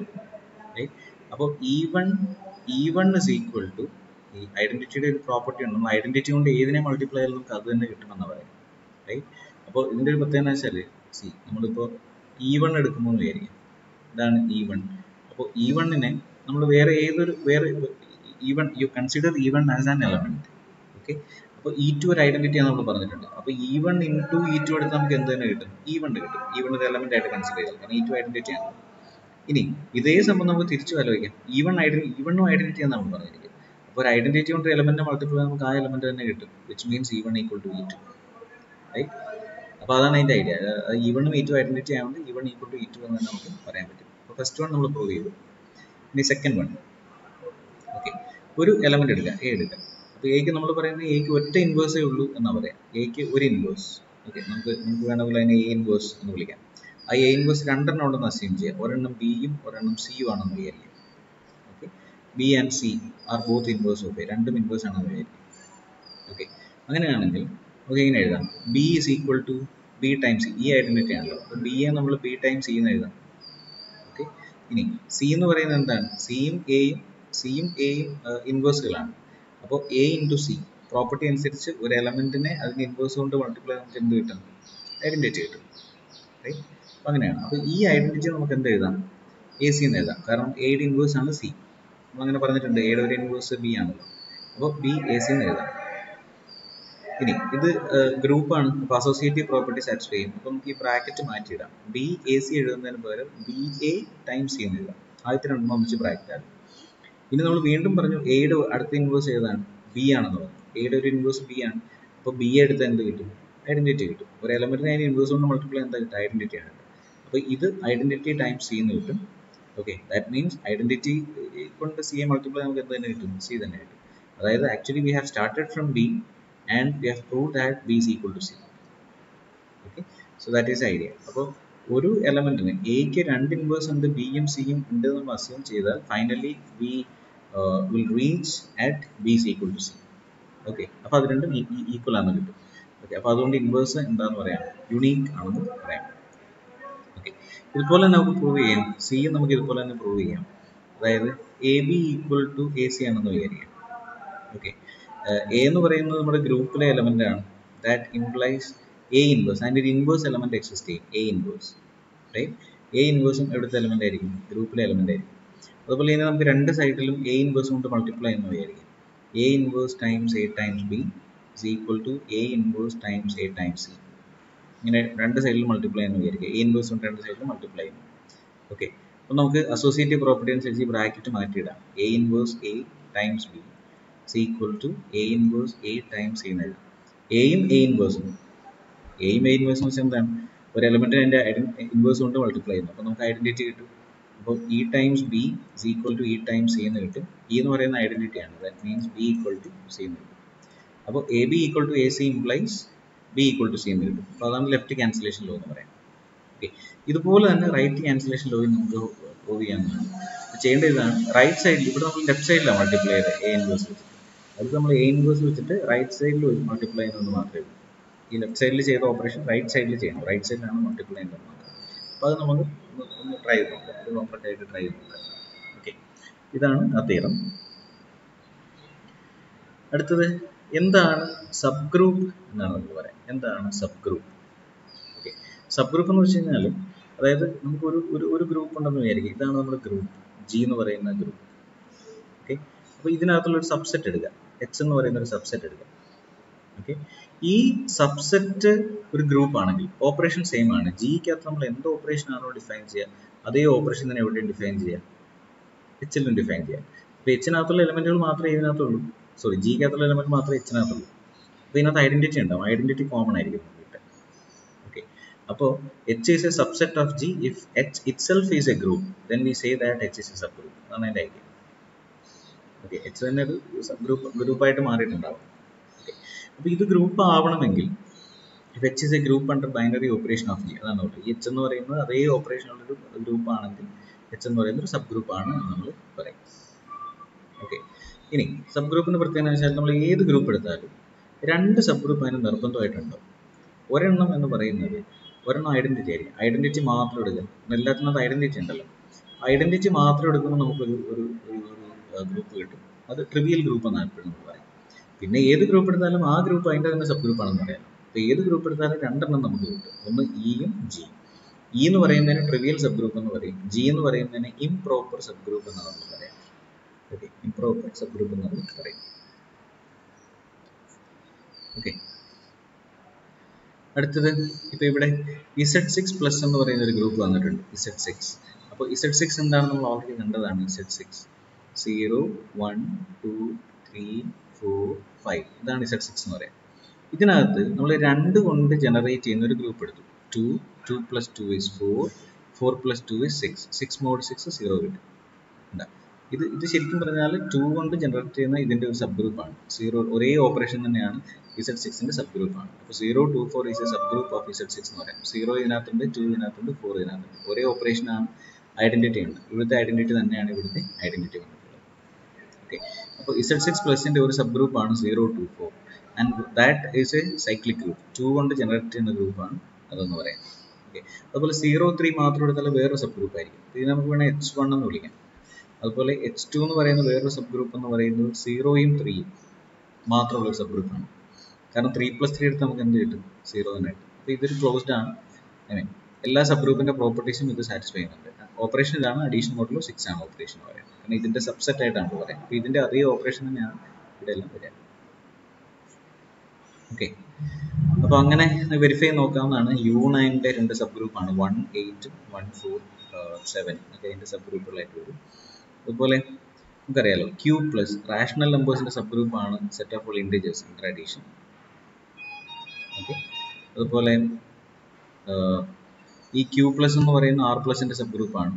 അപ്പോൾ E one E one is equal to, ഈ ഐഡന്റിറ്റിയുടെ ഒരു പ്രോപ്പർട്ടി ഉണ്ട്, നമ്മൾ ഐഡന്റിറ്റി കൊണ്ട് ഏതിനെ മൾട്ടിപ്ലൈ ചെയ്താലും നമുക്ക് അത് തന്നെ കിട്ടുമെന്ന് പറയാം. റൈറ്റ്. അപ്പോൾ ഇതിൻ്റെ ഒരു പ്രത്യേകത വെച്ചാൽ സി നമ്മളിപ്പോൾ ഇ വൺ എടുക്കുമ്പോൾ വിചാരിക്കാം, ഇതാണ് ഇ വൺ. അപ്പോൾ ഇ വണ്ണിനെ നമ്മൾ വേറെ ഏതൊരു വേറെ E one you consider E one as an element. Okay. അപ്പോൾ ഇ ടു ഒരു ഐഡന്റിറ്റി ആണ് നമ്മൾ പറഞ്ഞിട്ടുണ്ട്. അപ്പോൾ E one into E two എടുത്ത് നമുക്ക് എന്ത് തന്നെ കിട്ടും, ഇ വൺ കിട്ടും. ഇ വൺ ഒരു എലമെന്റ് ആയിട്ട് കൺസിഡർ ചെയ്താൽ, കാരണം ഇ ടു ഐഡന്റിറ്റി ആണ്. ഇനി ഇതേ സംഭവം നമുക്ക് തിരിച്ചു ആലോചിക്കാം. ഇ വൺ ഐഡന്റി ഇ വണ്ണും ഐഡന്റിറ്റി ആണ് നമ്മൾ പറഞ്ഞിരിക്കുന്നത്. അപ്പോൾ ഒരു ഐഡന്റിറ്റി കൊണ്ട് എലമെന്റ് മൾട്ടിപ്ലൈ നമുക്ക് ആ എലമെന്റ് തന്നെ കിട്ടും, which means E one equal to E two. Right. അപ്പോൾ അതാണ് അതിൻ്റെ ഐഡിയ. ഇ വണ്ണും ഇ ടു ഐഡന്റിറ്റി ആയതുകൊണ്ട് E one equal to E two എന്ന് തന്നെ നമുക്ക് പറയാൻ പറ്റും. അപ്പോൾ ഫസ്റ്റ് വൺ നമ്മൾ പ്രൂവ് ചെയ്തു. ഇനി സെക്കൻഡ് വൺ. ഓക്കെ. ഒരു എലമെന്റ് എടുക്കാം, എ എടുക്കാം. അപ്പോൾ എക്ക് നമ്മൾ പറയുന്നത് എക്ക് ഒറ്റ ഇൻവേഴ്സേ ഉള്ളൂ എന്നാണ് പറയാം. എക്ക് ഒരു ഇൻവേഴ്സ്. ഓക്കെ. നമുക്ക് നമുക്ക് വേണമെങ്കിൽ അതിനെ എ ഇൻവേഴ്സ് എന്ന് വിളിക്കാം. ആ എ ഇൻവേഴ്സ് രണ്ടെണ്ണം ഉണ്ടെന്ന് അസ്യൂം ചെയ്യാം. ഒരെണ്ണം ബിയും ഒരെണ്ണം സിയും ആണെന്ന് വിചാരിക്കാം. Okay. B and C are both inverse of A. രണ്ടും ഇൻവേഴ്സ് ആണെന്ന് വിചാരിക്കാം. ഓക്കെ. അങ്ങനെയാണെങ്കിൽ നമുക്ക് ഇങ്ങനെ എഴുതാം, B is equal to B times C. ഈ ഐഡന്റിറ്റി ആണല്ലോ. അപ്പോൾ ബിയെ നമ്മൾ ബി ടൈംസ് സി എന്ന് എഴുതാം. ഓക്കെ. ഇനി സി എന്ന് പറയുന്നത് എന്താണ്, സിയും എയും സിയും എയും ഇൻവേഴ്സുകളാണ്. അപ്പോൾ എ ഇൻറ്റു സി പ്രോപ്പർട്ടി അനുസരിച്ച് ഒരു എലമെന്റിനെ അതിന് ഇൻവേഴ്സ് കൊണ്ട് മൾട്ടിപ്ലൈ നമുക്ക് എന്ത് കിട്ടും, ഐഡന്റിറ്റി കിട്ടും. റൈറ്റ്. അപ്പോൾ അങ്ങനെയാണ്. അപ്പോൾ ഈ ഐഡന്റിറ്റി നമുക്ക് എന്ത് എഴുതാം, എ സി എന്ന് എഴുതാം. കാരണം എയുടെ ഇൻവേഴ്സ് ആണ് സി. നമ്മളങ്ങനെ പറഞ്ഞിട്ടുണ്ട്, എയുടെ ഒരു ഇൻവേഴ്സ് ബി ആണല്ലോ. അപ്പോൾ ബി എ സി എന്ന് എഴുതാം. ഇനി ഇത് ഗ്രൂപ്പാണ്, അപ്പോൾ അസോസിയേറ്റീവ് പ്രോപ്പർട്ടി സാറ്റിസ്ഫൈ ചെയ്യും. അപ്പോൾ നമുക്ക് ഈ ബ്രാക്കറ്റ് മാറ്റിയിടാം. ബി എ സി എഴുതുന്നതിന് പകരം ബി എ ടൈംസ് സി എന്ന് എഴുതാം. ആദ്യത്തെ രണ്ടെണ്ണം ഒന്നിച്ച് ബ്രാക്കറ്റ് ആണ്. ഇനി നമ്മൾ വീണ്ടും പറഞ്ഞു എയുടെ അടുത്ത ഇൻവേഴ്സ് ഏതാണ്, ബി ആണെന്ന് പറഞ്ഞു. എയുടെ ഒരു ഇൻവേഴ്സ് ബി ആണ്. അപ്പോൾ ബി എടുത്ത് എന്ത് കിട്ടും, ഐഡന്റിറ്റി കിട്ടും. ഒരു എലമെന്റിനെ അതിന് ഇൻവേഴ്സ് കൊണ്ട് മൾട്ടിപ്ലൈ എന്താ കിട്ടും, ഐഡന്റിറ്റി ആണ്. അപ്പോൾ ഇത് ഐഡന്റിറ്റി ടൈംസ് സി എന്ന് കിട്ടും. ഓക്കെ. ദാറ്റ് മീൻസ് ഐഡന്റിറ്റി കൊണ്ട് സി എ മൾട്ടിപ്ലൈ നമുക്ക് എന്ത് തന്നെ കിട്ടും, സി തന്നെ കിട്ടും. അതായത് actually we have started from B and we have proved that b is equal to c. Okay, so that is the idea. അപ്പോൾ ഒരു എലമെന്റിന് എക്ക് രണ്ട് ഇൻവേഴ്സ് ഉണ്ട്, ബിയും സിയും ഉണ്ട് എന്ന് അസ്യൂം ചെയ്താൽ finally B will reach at B is equal to c. Okay. അപ്പോൾ അത് രണ്ടും ഈക്വൽ ആണെന്ന് കിട്ടും. ഓക്കെ. അപ്പോൾ അതുകൊണ്ട് ഇൻവേഴ്സ് എന്താണെന്ന് പറയാം, യുണീക്ക് ആണെന്ന് പറയാം. ഓക്കെ. ഇതുപോലെ തന്നെ നമുക്ക് പ്രൂവ് ചെയ്യാം, സി നമുക്ക് ഇതുപോലെ തന്നെ പ്രൂവ് ചെയ്യാം. അതായത് A B equal to A C ആണെന്ന് വിചാരിക്കാം. ഓക്കെ. എ എന്ന് പറയുന്നത് നമ്മുടെ ഗ്രൂപ്പിലെ എലമെന്റ് ആണ്. ദാറ്റ് ഇംപ്ലൈസ് എ ഇൻവേഴ്സ്, അതിൻ്റെ ഒരു ഇൻവേഴ്സ് എലമെന്റ് എക്സിസ്റ്റ് ചെയ്യും, എ ഇൻവേഴ്സ്. റൈറ്റ്. എ ഇൻവേഴ്സും എവിടുത്തെ എലമെന്റ് ആയിരിക്കും, ഗ്രൂപ്പിലെ എലമെന്റ് ആയിരിക്കും. അതുപോലെ തന്നെ നമുക്ക് രണ്ട് സൈഡിലും എ ഇൻവേഴ്സ് കൊണ്ട് മൾട്ടിപ്ലൈ എന്ന് വിചാരിക്കും. A inverse times A times B is equal to A inverse times A times C. ഇങ്ങനെ രണ്ട് സൈഡിലും മൾട്ടിപ്ലൈ എന്ന് വിചാരിക്കുക. എ ഇൻവേഴ്സ് കൊണ്ട് രണ്ട് സൈഡിലും മൾട്ടിപ്ലൈ ചെയ്യുന്നു. ഓക്കെ. അപ്പോൾ നമുക്ക് അസോസിയേറ്റീവ് പ്രോപ്പർട്ടി അനുസരിച്ച് ബ്രാക്കറ്റ് മാറ്റിയിടാം. A inverse A times B is equal to a inverse a times c എന്ന് എഴുതാം. എയും എ ഇൻവേഴ്സും എയും എ ഇൻവേഴ്സും വെച്ചാൽ എന്താണ്, ഒരു എലമെന്റിന് അതിൻ്റെ ഇൻവേഴ്സ് കൊണ്ട് മൾട്ടിപ്ലൈ ചെയ്യുന്നു. അപ്പോൾ നമുക്ക് ഐഡന്റിറ്റി കിട്ടും. അപ്പോൾ E times B is equal to e times c എന്ന് കിട്ടും. ഇ എന്ന് പറയുന്ന ഐഡന്റിറ്റി ആണ്. That means B equal to C എന്ന് കിട്ടും. അപ്പോൾ A B equal to A C implies B equal to C എന്ന് കിട്ടും. അപ്പോൾ അതാണ് ലെഫ്റ്റ് ക്യാൻസലേഷൻ ലോ എന്ന് പറയാം. ഓക്കെ. ഇതുപോലെ തന്നെ റൈറ്റ് ക്യാൻസലേഷൻ ലോയിൽ നമുക്ക് പ്രൂവ് ചെയ്യാവുന്നതാണ്. ചെയ്യേണ്ട ഇതാണ്, റൈറ്റ് സൈഡിൽ ഇവിടെ നമ്മൾ ലെഫ്റ്റ് സൈഡിലാണ് മൾട്ടിപ്ലൈ ചെയ്തത് എ ഇൻവേഴ്സ് വെച്ചിട്ട്. അത് നമ്മൾ എ ഇൻവേഴ്സ് വെച്ചിട്ട് റൈറ്റ് സൈഡിൽ മൾട്ടിപ്ലൈ ചെയ്യുന്നത് മാത്രമേ ഉള്ളൂ. ഈ ലെഫ്റ്റ് സൈഡിൽ ചെയ്ത ഓപ്പറേഷൻ റൈറ്റ് സൈഡിൽ ചെയ്യണം. റൈറ്റ് സൈഡിലാണ് മൾട്ടിപ്ലൈ ചെയ്യുന്നത് മാത്രം. അപ്പോൾ അത് നമുക്ക് ഒന്ന് ട്രൈ ചെയ്ത് നോക്കാം, ഒരു കോംപ്ലക്റ്റ് ആയിട്ട് ട്രൈ ചെയ്ത് നോക്കാം. ഓക്കെ. ഇതാണ് ആ തിയറം. അടുത്തത് എന്താണ് സബ് ഗ്രൂപ്പ് എന്നാണ് നമ്മൾ പറയാം. എന്താണ് subgroup? Okay. Subgroup എന്ന് വെച്ച് കഴിഞ്ഞാൽ, അതായത് നമുക്കൊരു ഒരു ഒരു ഗ്രൂപ്പ് ഉണ്ടെന്ന് വിചാരിക്കും. ഇതാണ് നമ്മുടെ ഗ്രൂപ്പ് ജി എന്ന് പറയുന്ന ഗ്രൂപ്പ്. ഓക്കെ. അപ്പോൾ ഇതിനകത്തുള്ള ഒരു സബ്സെറ്റ് എടുക്കുക, എച്ച് എന്ന് പറയുന്ന ഒരു സബ്സെറ്റ് എടുക്കുക. ഓക്കെ. ഈ സബ്സെറ്റ് ഒരു ഗ്രൂപ്പ് ആണെങ്കിൽ ഓപ്പറേഷൻ സെയിം ആണ്. ജിക്കകത്ത് നമ്മൾ എന്ത് ഓപ്പറേഷൻ ആണോ ഡിഫൈൻ ചെയ്യുക, അതേ ഓപ്പറേഷൻ തന്നെ എവിടെയും ഡിഫൈൻ ചെയ്യുക, എച്ചിലും ഡിഫൈൻ ചെയ്യുക. അപ്പോൾ എച്ചിനകത്തുള്ള എലമെന്റുകൾ മാത്രമേ ഇതിനകത്തുള്ളൂ, സോറി ജിക്കകത്തുള്ള എലമെന്റ് മാത്രമേ എച്ചിനകത്തുള്ളൂ. അപ്പോൾ ഇതിനകത്ത് ഐഡന്റിറ്റി ഉണ്ടാവും, ഐഡന്റിറ്റി കോമൺ ആയിരിക്കും നമുക്ക്. ഓക്കെ. അപ്പോൾ H is a subset of G if H itself is a group, then we say that H is a subgroup. അതാണ് അതിൻ്റെ ഐഡിയ. ഓക്കെ. എച്ച് തന്നെ ഒരു സബ് ഗ്രൂപ്പ് ഗ്രൂപ്പായിട്ട് മാറിയിട്ടുണ്ടാവും. ഓക്കെ. അപ്പോൾ ഇത് ഗ്രൂപ്പ് ആവണമെങ്കിൽ if H is a group under binary operation of G, അതാണ് note. ഈ എച്ച് എന്ന് പറയുന്നത് അതേ ഓപ്പറേഷൻ ഉള്ളൊരു ഗ്രൂപ്പ് ആണെങ്കിൽ എച്ച് എന്ന് പറയുന്നത് ഒരു സബ് ഗ്രൂപ്പ് ആണ് എന്ന് നമ്മൾ പറയും. ഓക്കെ. ഇനി സബ് ഗ്രൂപ്പിൻ്റെ പ്രത്യേകത വെച്ചാൽ നമ്മൾ ഏത് ഗ്രൂപ്പ് എടുത്താലും രണ്ട് സബ് ഗ്രൂപ്പ് അതിന് നിർബന്ധമായിട്ടുണ്ടാവും. ഒരെണ്ണം എന്ന് പറയുന്നത് ഒരെണ്ണം ഐഡൻറ്റിറ്റി ആയിരിക്കും. ഐഡൻറ്റിറ്റി മാത്രം എടുക്കുക. എല്ലാത്തിനകത്ത് ഐഡൻറ്റിറ്റി ഉണ്ടല്ലോ. ഐഡൻറ്റിറ്റി മാത്രം എടുക്കുമ്പോൾ നമുക്കൊരു ഒരു ഒരു ഗ്രൂപ്പ് കിട്ടും. അത് ട്രിവിയൽ ഗ്രൂപ്പ് എന്നാണ് എപ്പോഴും നമ്മൾ പറയും. പിന്നെ ഏത് ഗ്രൂപ്പ് എടുത്താലും ആ ഗ്രൂപ്പ് അതിൻ്റെ തന്നെ സബ് ഗ്രൂപ്പ് ആണെന്ന് പറയാം. അപ്പോൾ ഏത് ഗ്രൂപ്പ് എടുത്താലും രണ്ടെണ്ണം നമുക്ക് കിട്ടും. ഒന്ന് ഇയും ജിയും. ഇ എന്ന് പറയുന്നതിന് ട്രിവിയൽ സബ് ഗ്രൂപ്പ് എന്ന് പറയും. ജി എന്ന് പറയുന്നതിന് ഇംപ്രോപ്പർ സബ് ഗ്രൂപ്പ് എന്നാണ് നമ്മൾ പറയാം. ഓക്കെ, ഇംപ്രോപ്പർ സബ് ഗ്രൂപ്പ് എന്ന് നമ്മൾ പറയും. ഓക്കെ, അടുത്തത് ഇപ്പോൾ ഇവിടെ ഇസഡ് സിക്സ് പ്ലസ് എന്ന് പറയുന്ന ഒരു ഗ്രൂപ്പ് വന്നിട്ടുണ്ട്. Z six. അപ്പോൾ ഇസഡ് സിക്സ് എന്താണ് നമ്മൾ ഓൾറെഡി കണ്ടതാണ്. Z six zero one two three four five ഇതാണ് ഇസഡ് സിക്സ് എന്ന് പറയാം. ഇതിനകത്ത് നമ്മൾ രണ്ട് കൊണ്ട് ജനറേറ്റ് ചെയ്യുന്ന ഒരു ഗ്രൂപ്പ് എടുത്തു. Two two plus two is four four plus two is six six mod six zero കിട്ടും. എന്താ ഇത് ഇത് ശരിക്കും പറഞ്ഞാൽ ടു കൊണ്ട് ജനറേറ്റ് ചെയ്യുന്ന ഇതിൻ്റെ ഒരു സബ് ഗ്രൂപ്പാണ്. സീറോ ഒരേ ഓപ്പറേഷൻ തന്നെയാണ് ഇസഡ് സിക്സിൻ്റെ സബ് ഗ്രൂപ്പാണ്. അപ്പോൾ zero two four is a subgroup of Z six എന്ന് പറയാം. സീറോ ഇതിനകത്തുണ്ട്, ടു ഇതിനകത്തുണ്ട്, ഫോർ ഇതിനകത്തുണ്ട്. ഒരേ ഓപ്പറേഷനാണ്, ഐഡൻറ്റിറ്റി ഉണ്ട്. ഇവിടുത്തെ ഐഡൻറ്റിറ്റി തന്നെയാണ് ഇവിടുത്തെ ഐഡൻറ്റിറ്റി വന്നിട്ടുള്ളത്. ഓക്കെ, അപ്പോൾ ഇസഡ് സിക്സ് പ്ലസിൻ്റെ ഒരു സബ് ഗ്രൂപ്പാണ് zero two four and that is a cyclic group. Two കൊണ്ട് ജനറേറ്റ് ചെയ്യുന്ന ഗ്രൂപ്പാണ് അതെന്ന് പറയാം. ഓക്കെ, അതുപോലെ സീറോ ത്രീ മാത്രം എടുത്താൽ വേറൊരു സബ് ഗ്രൂപ്പ് ആയിരിക്കും. ഇത് നമുക്ക് വേണമെങ്കിൽ എച്ച് വൺ എന്ന് വിളിക്കാം. അതുപോലെ എച്ച് ടു എന്ന് പറയുന്ന വേറൊരു സബ് ഗ്രൂപ്പ് എന്ന് പറയുന്നത് സീറോയും ത്രീയും മാത്രമുള്ള ഒരു സബ് ഗ്രൂപ്പാണ്. കാരണം ത്രീ പ്ലസ് ത്രീ എടുത്ത് നമുക്ക് എന്ത് കിട്ടും? സീറോ തന്നെ കിട്ടും. അപ്പോൾ ഇതൊരു ക്ലോസ്ഡ് ആണ്. ഐ മീൻ എല്ലാ സബ് ഗ്രൂപ്പിൻ്റെ പ്രോപ്പർട്ടീസും ഇത് സാറ്റിസ്ഫൈ ചെയ്യുന്നുണ്ട്. ഓപ്പറേഷൻ ഇതാണ്, അഡീഷൻ മോഡലോ സിക്സ് ആണ് ഓപ്പറേഷൻ എന്ന് പറയാം. കാരണം ഇതിൻ്റെ സബ്സെറ്റ് ആയിട്ടാണ് പറയാം. അപ്പോൾ ഇതിൻ്റെ അതേ ഓപ്പറേഷൻ തന്നെയാണ് ഇവിടെ എല്ലാം വരിക. ഓക്കെ, അപ്പോൾ അങ്ങനെ വെരിഫൈ നോക്കാവുന്നതാണ്. യു നയൻ്റെ രണ്ട് സബ് ഗ്രൂപ്പാണ് one eight one four seven ഒക്കെ അതിൻ്റെ സബ് ഗ്രൂപ്പുകളായിട്ട് വരും. അതുപോലെ നമുക്കറിയാലോ ക്യൂ പ്ലസ് റാഷണൽ നമ്പേഴ്സിൻ്റെ സബ് ഗ്രൂപ്പാണ് set of all integers under addition. Okay, അതുപോലെ ഈ ക്യൂ പ്ലസ് എന്ന് പറയുന്ന ആർ പ്ലസിൻ്റെ സബ് ഗ്രൂപ്പാണ്.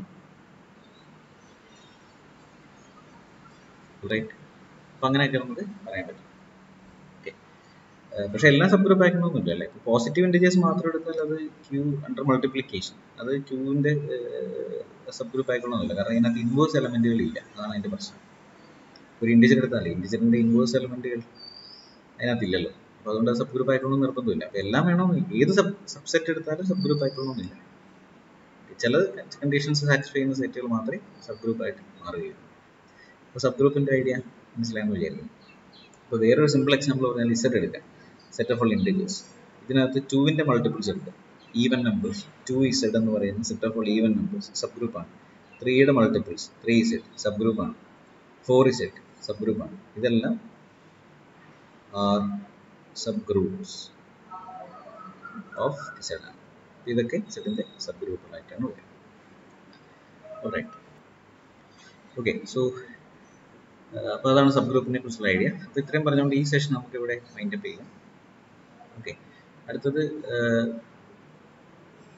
റൈറ്റ്, അപ്പം അങ്ങനെയൊക്കെ നമുക്ക് പറയാൻ പറ്റും. ഓക്കെ, പക്ഷേ എല്ലാം സബ് ഗ്രൂപ്പ് ആക്കണമെന്നില്ല അല്ലേ. ഇപ്പോൾ പോസിറ്റീവ് ഇൻഡിജേഴ്സ് മാത്രം എടുത്താൽ അത് ക്യൂ അണ്ടർ മൾട്ടിപ്ലിക്കേഷൻ, അത് ക്യൂവിൻ്റെ സബ് ഗ്രൂപ്പ് ആയിക്കൊള്ളണമെന്നില്ല. കാരണം ഇതിനകത്ത് ഇൻവേഴ്സ് എലമെൻറ്റുകൾ ഇല്ല. അതാണ് അതിൻ്റെ പ്രശ്നം. ഒരു ഇൻഡിജർ എടുത്താലേ ഇൻഡിജറിൻ്റെ ഇൻവേഴ്സ് എലമെൻറ്റുകൾ അതിനകത്തില്ലല്ലോ. അപ്പോൾ അതുകൊണ്ട് സബ് ഗ്രൂപ്പ് ആയിക്കൊള്ളണമെന്ന് നിർബന്ധമില്ല. അപ്പോൾ എല്ലാം വേണമെന്നില്ല. ഏത് സബ് സബ്സെറ്റ് എടുത്താലും സബ് ഗ്രൂപ്പ് ആയിക്കൊള്ളണമെന്നില്ല. ചില കണ്ടീഷൻസ് സാറ്റിസ്ഫൈ ചെയ്യുന്ന സെറ്റുകൾ മാത്രമേ സബ് ഗ്രൂപ്പായിട്ട് മാറുകയുള്ളൂ. അപ്പോൾ സബ് ഗ്രൂപ്പിൻ്റെ ഐഡിയ മനസ്സിലായെന്ന് വിചാരിക്കും. അപ്പോൾ വേറൊരു സിമ്പിൾ എക്സാമ്പിൾ പറഞ്ഞാൽ ഇസഡ് എടുക്കാം. Set of all integers. ഇതിനകത്ത് ടൂവിൻ്റെ മൾട്ടിപ്പിൾസ് എടുക്കാം. ഈവൻ നമ്പേഴ്സ് ടു ഇസഡ് എന്ന് പറയുന്ന set of all even numbers sub ഗ്രൂപ്പാണ്. ത്രീയുടെ മൾട്ടിപ്പിൾസ് ത്രീ ഇസഡ് സബ് ഗ്രൂപ്പാണ്. ഫോർ ഇസഡ് സബ് ഗ്രൂപ്പാണ്. ഇതെല്ലാം are subgroups of Z ആണ്. ഇതൊക്കെ ഇസഡിൻ്റെ സബ് ഗ്രൂപ്പുകളായിട്ടാണ് വരുന്നത്. Alright, okay. സോ അപ്പോൾ അതാണ് സബ് ഗ്രൂപ്പിനെ കുറിച്ചുള്ള ഐഡിയ. അപ്പോൾ ഇത്രയും പറഞ്ഞുകൊണ്ട് ഈ സെഷൻ നമുക്കിവിടെ വൈൻഡ് അപ്പ് ചെയ്യാം. ഓക്കെ, അടുത്തത്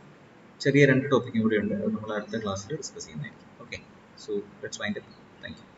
ചെറിയ രണ്ട് ടോപ്പിക്കും കൂടെ ഉണ്ട്. അത് നമ്മൾ അടുത്ത ക്ലാസ്സിൽ ഡിസ്കസ് ചെയ്യുന്നതായിരിക്കും. Okay, so let's wind up. Thank U.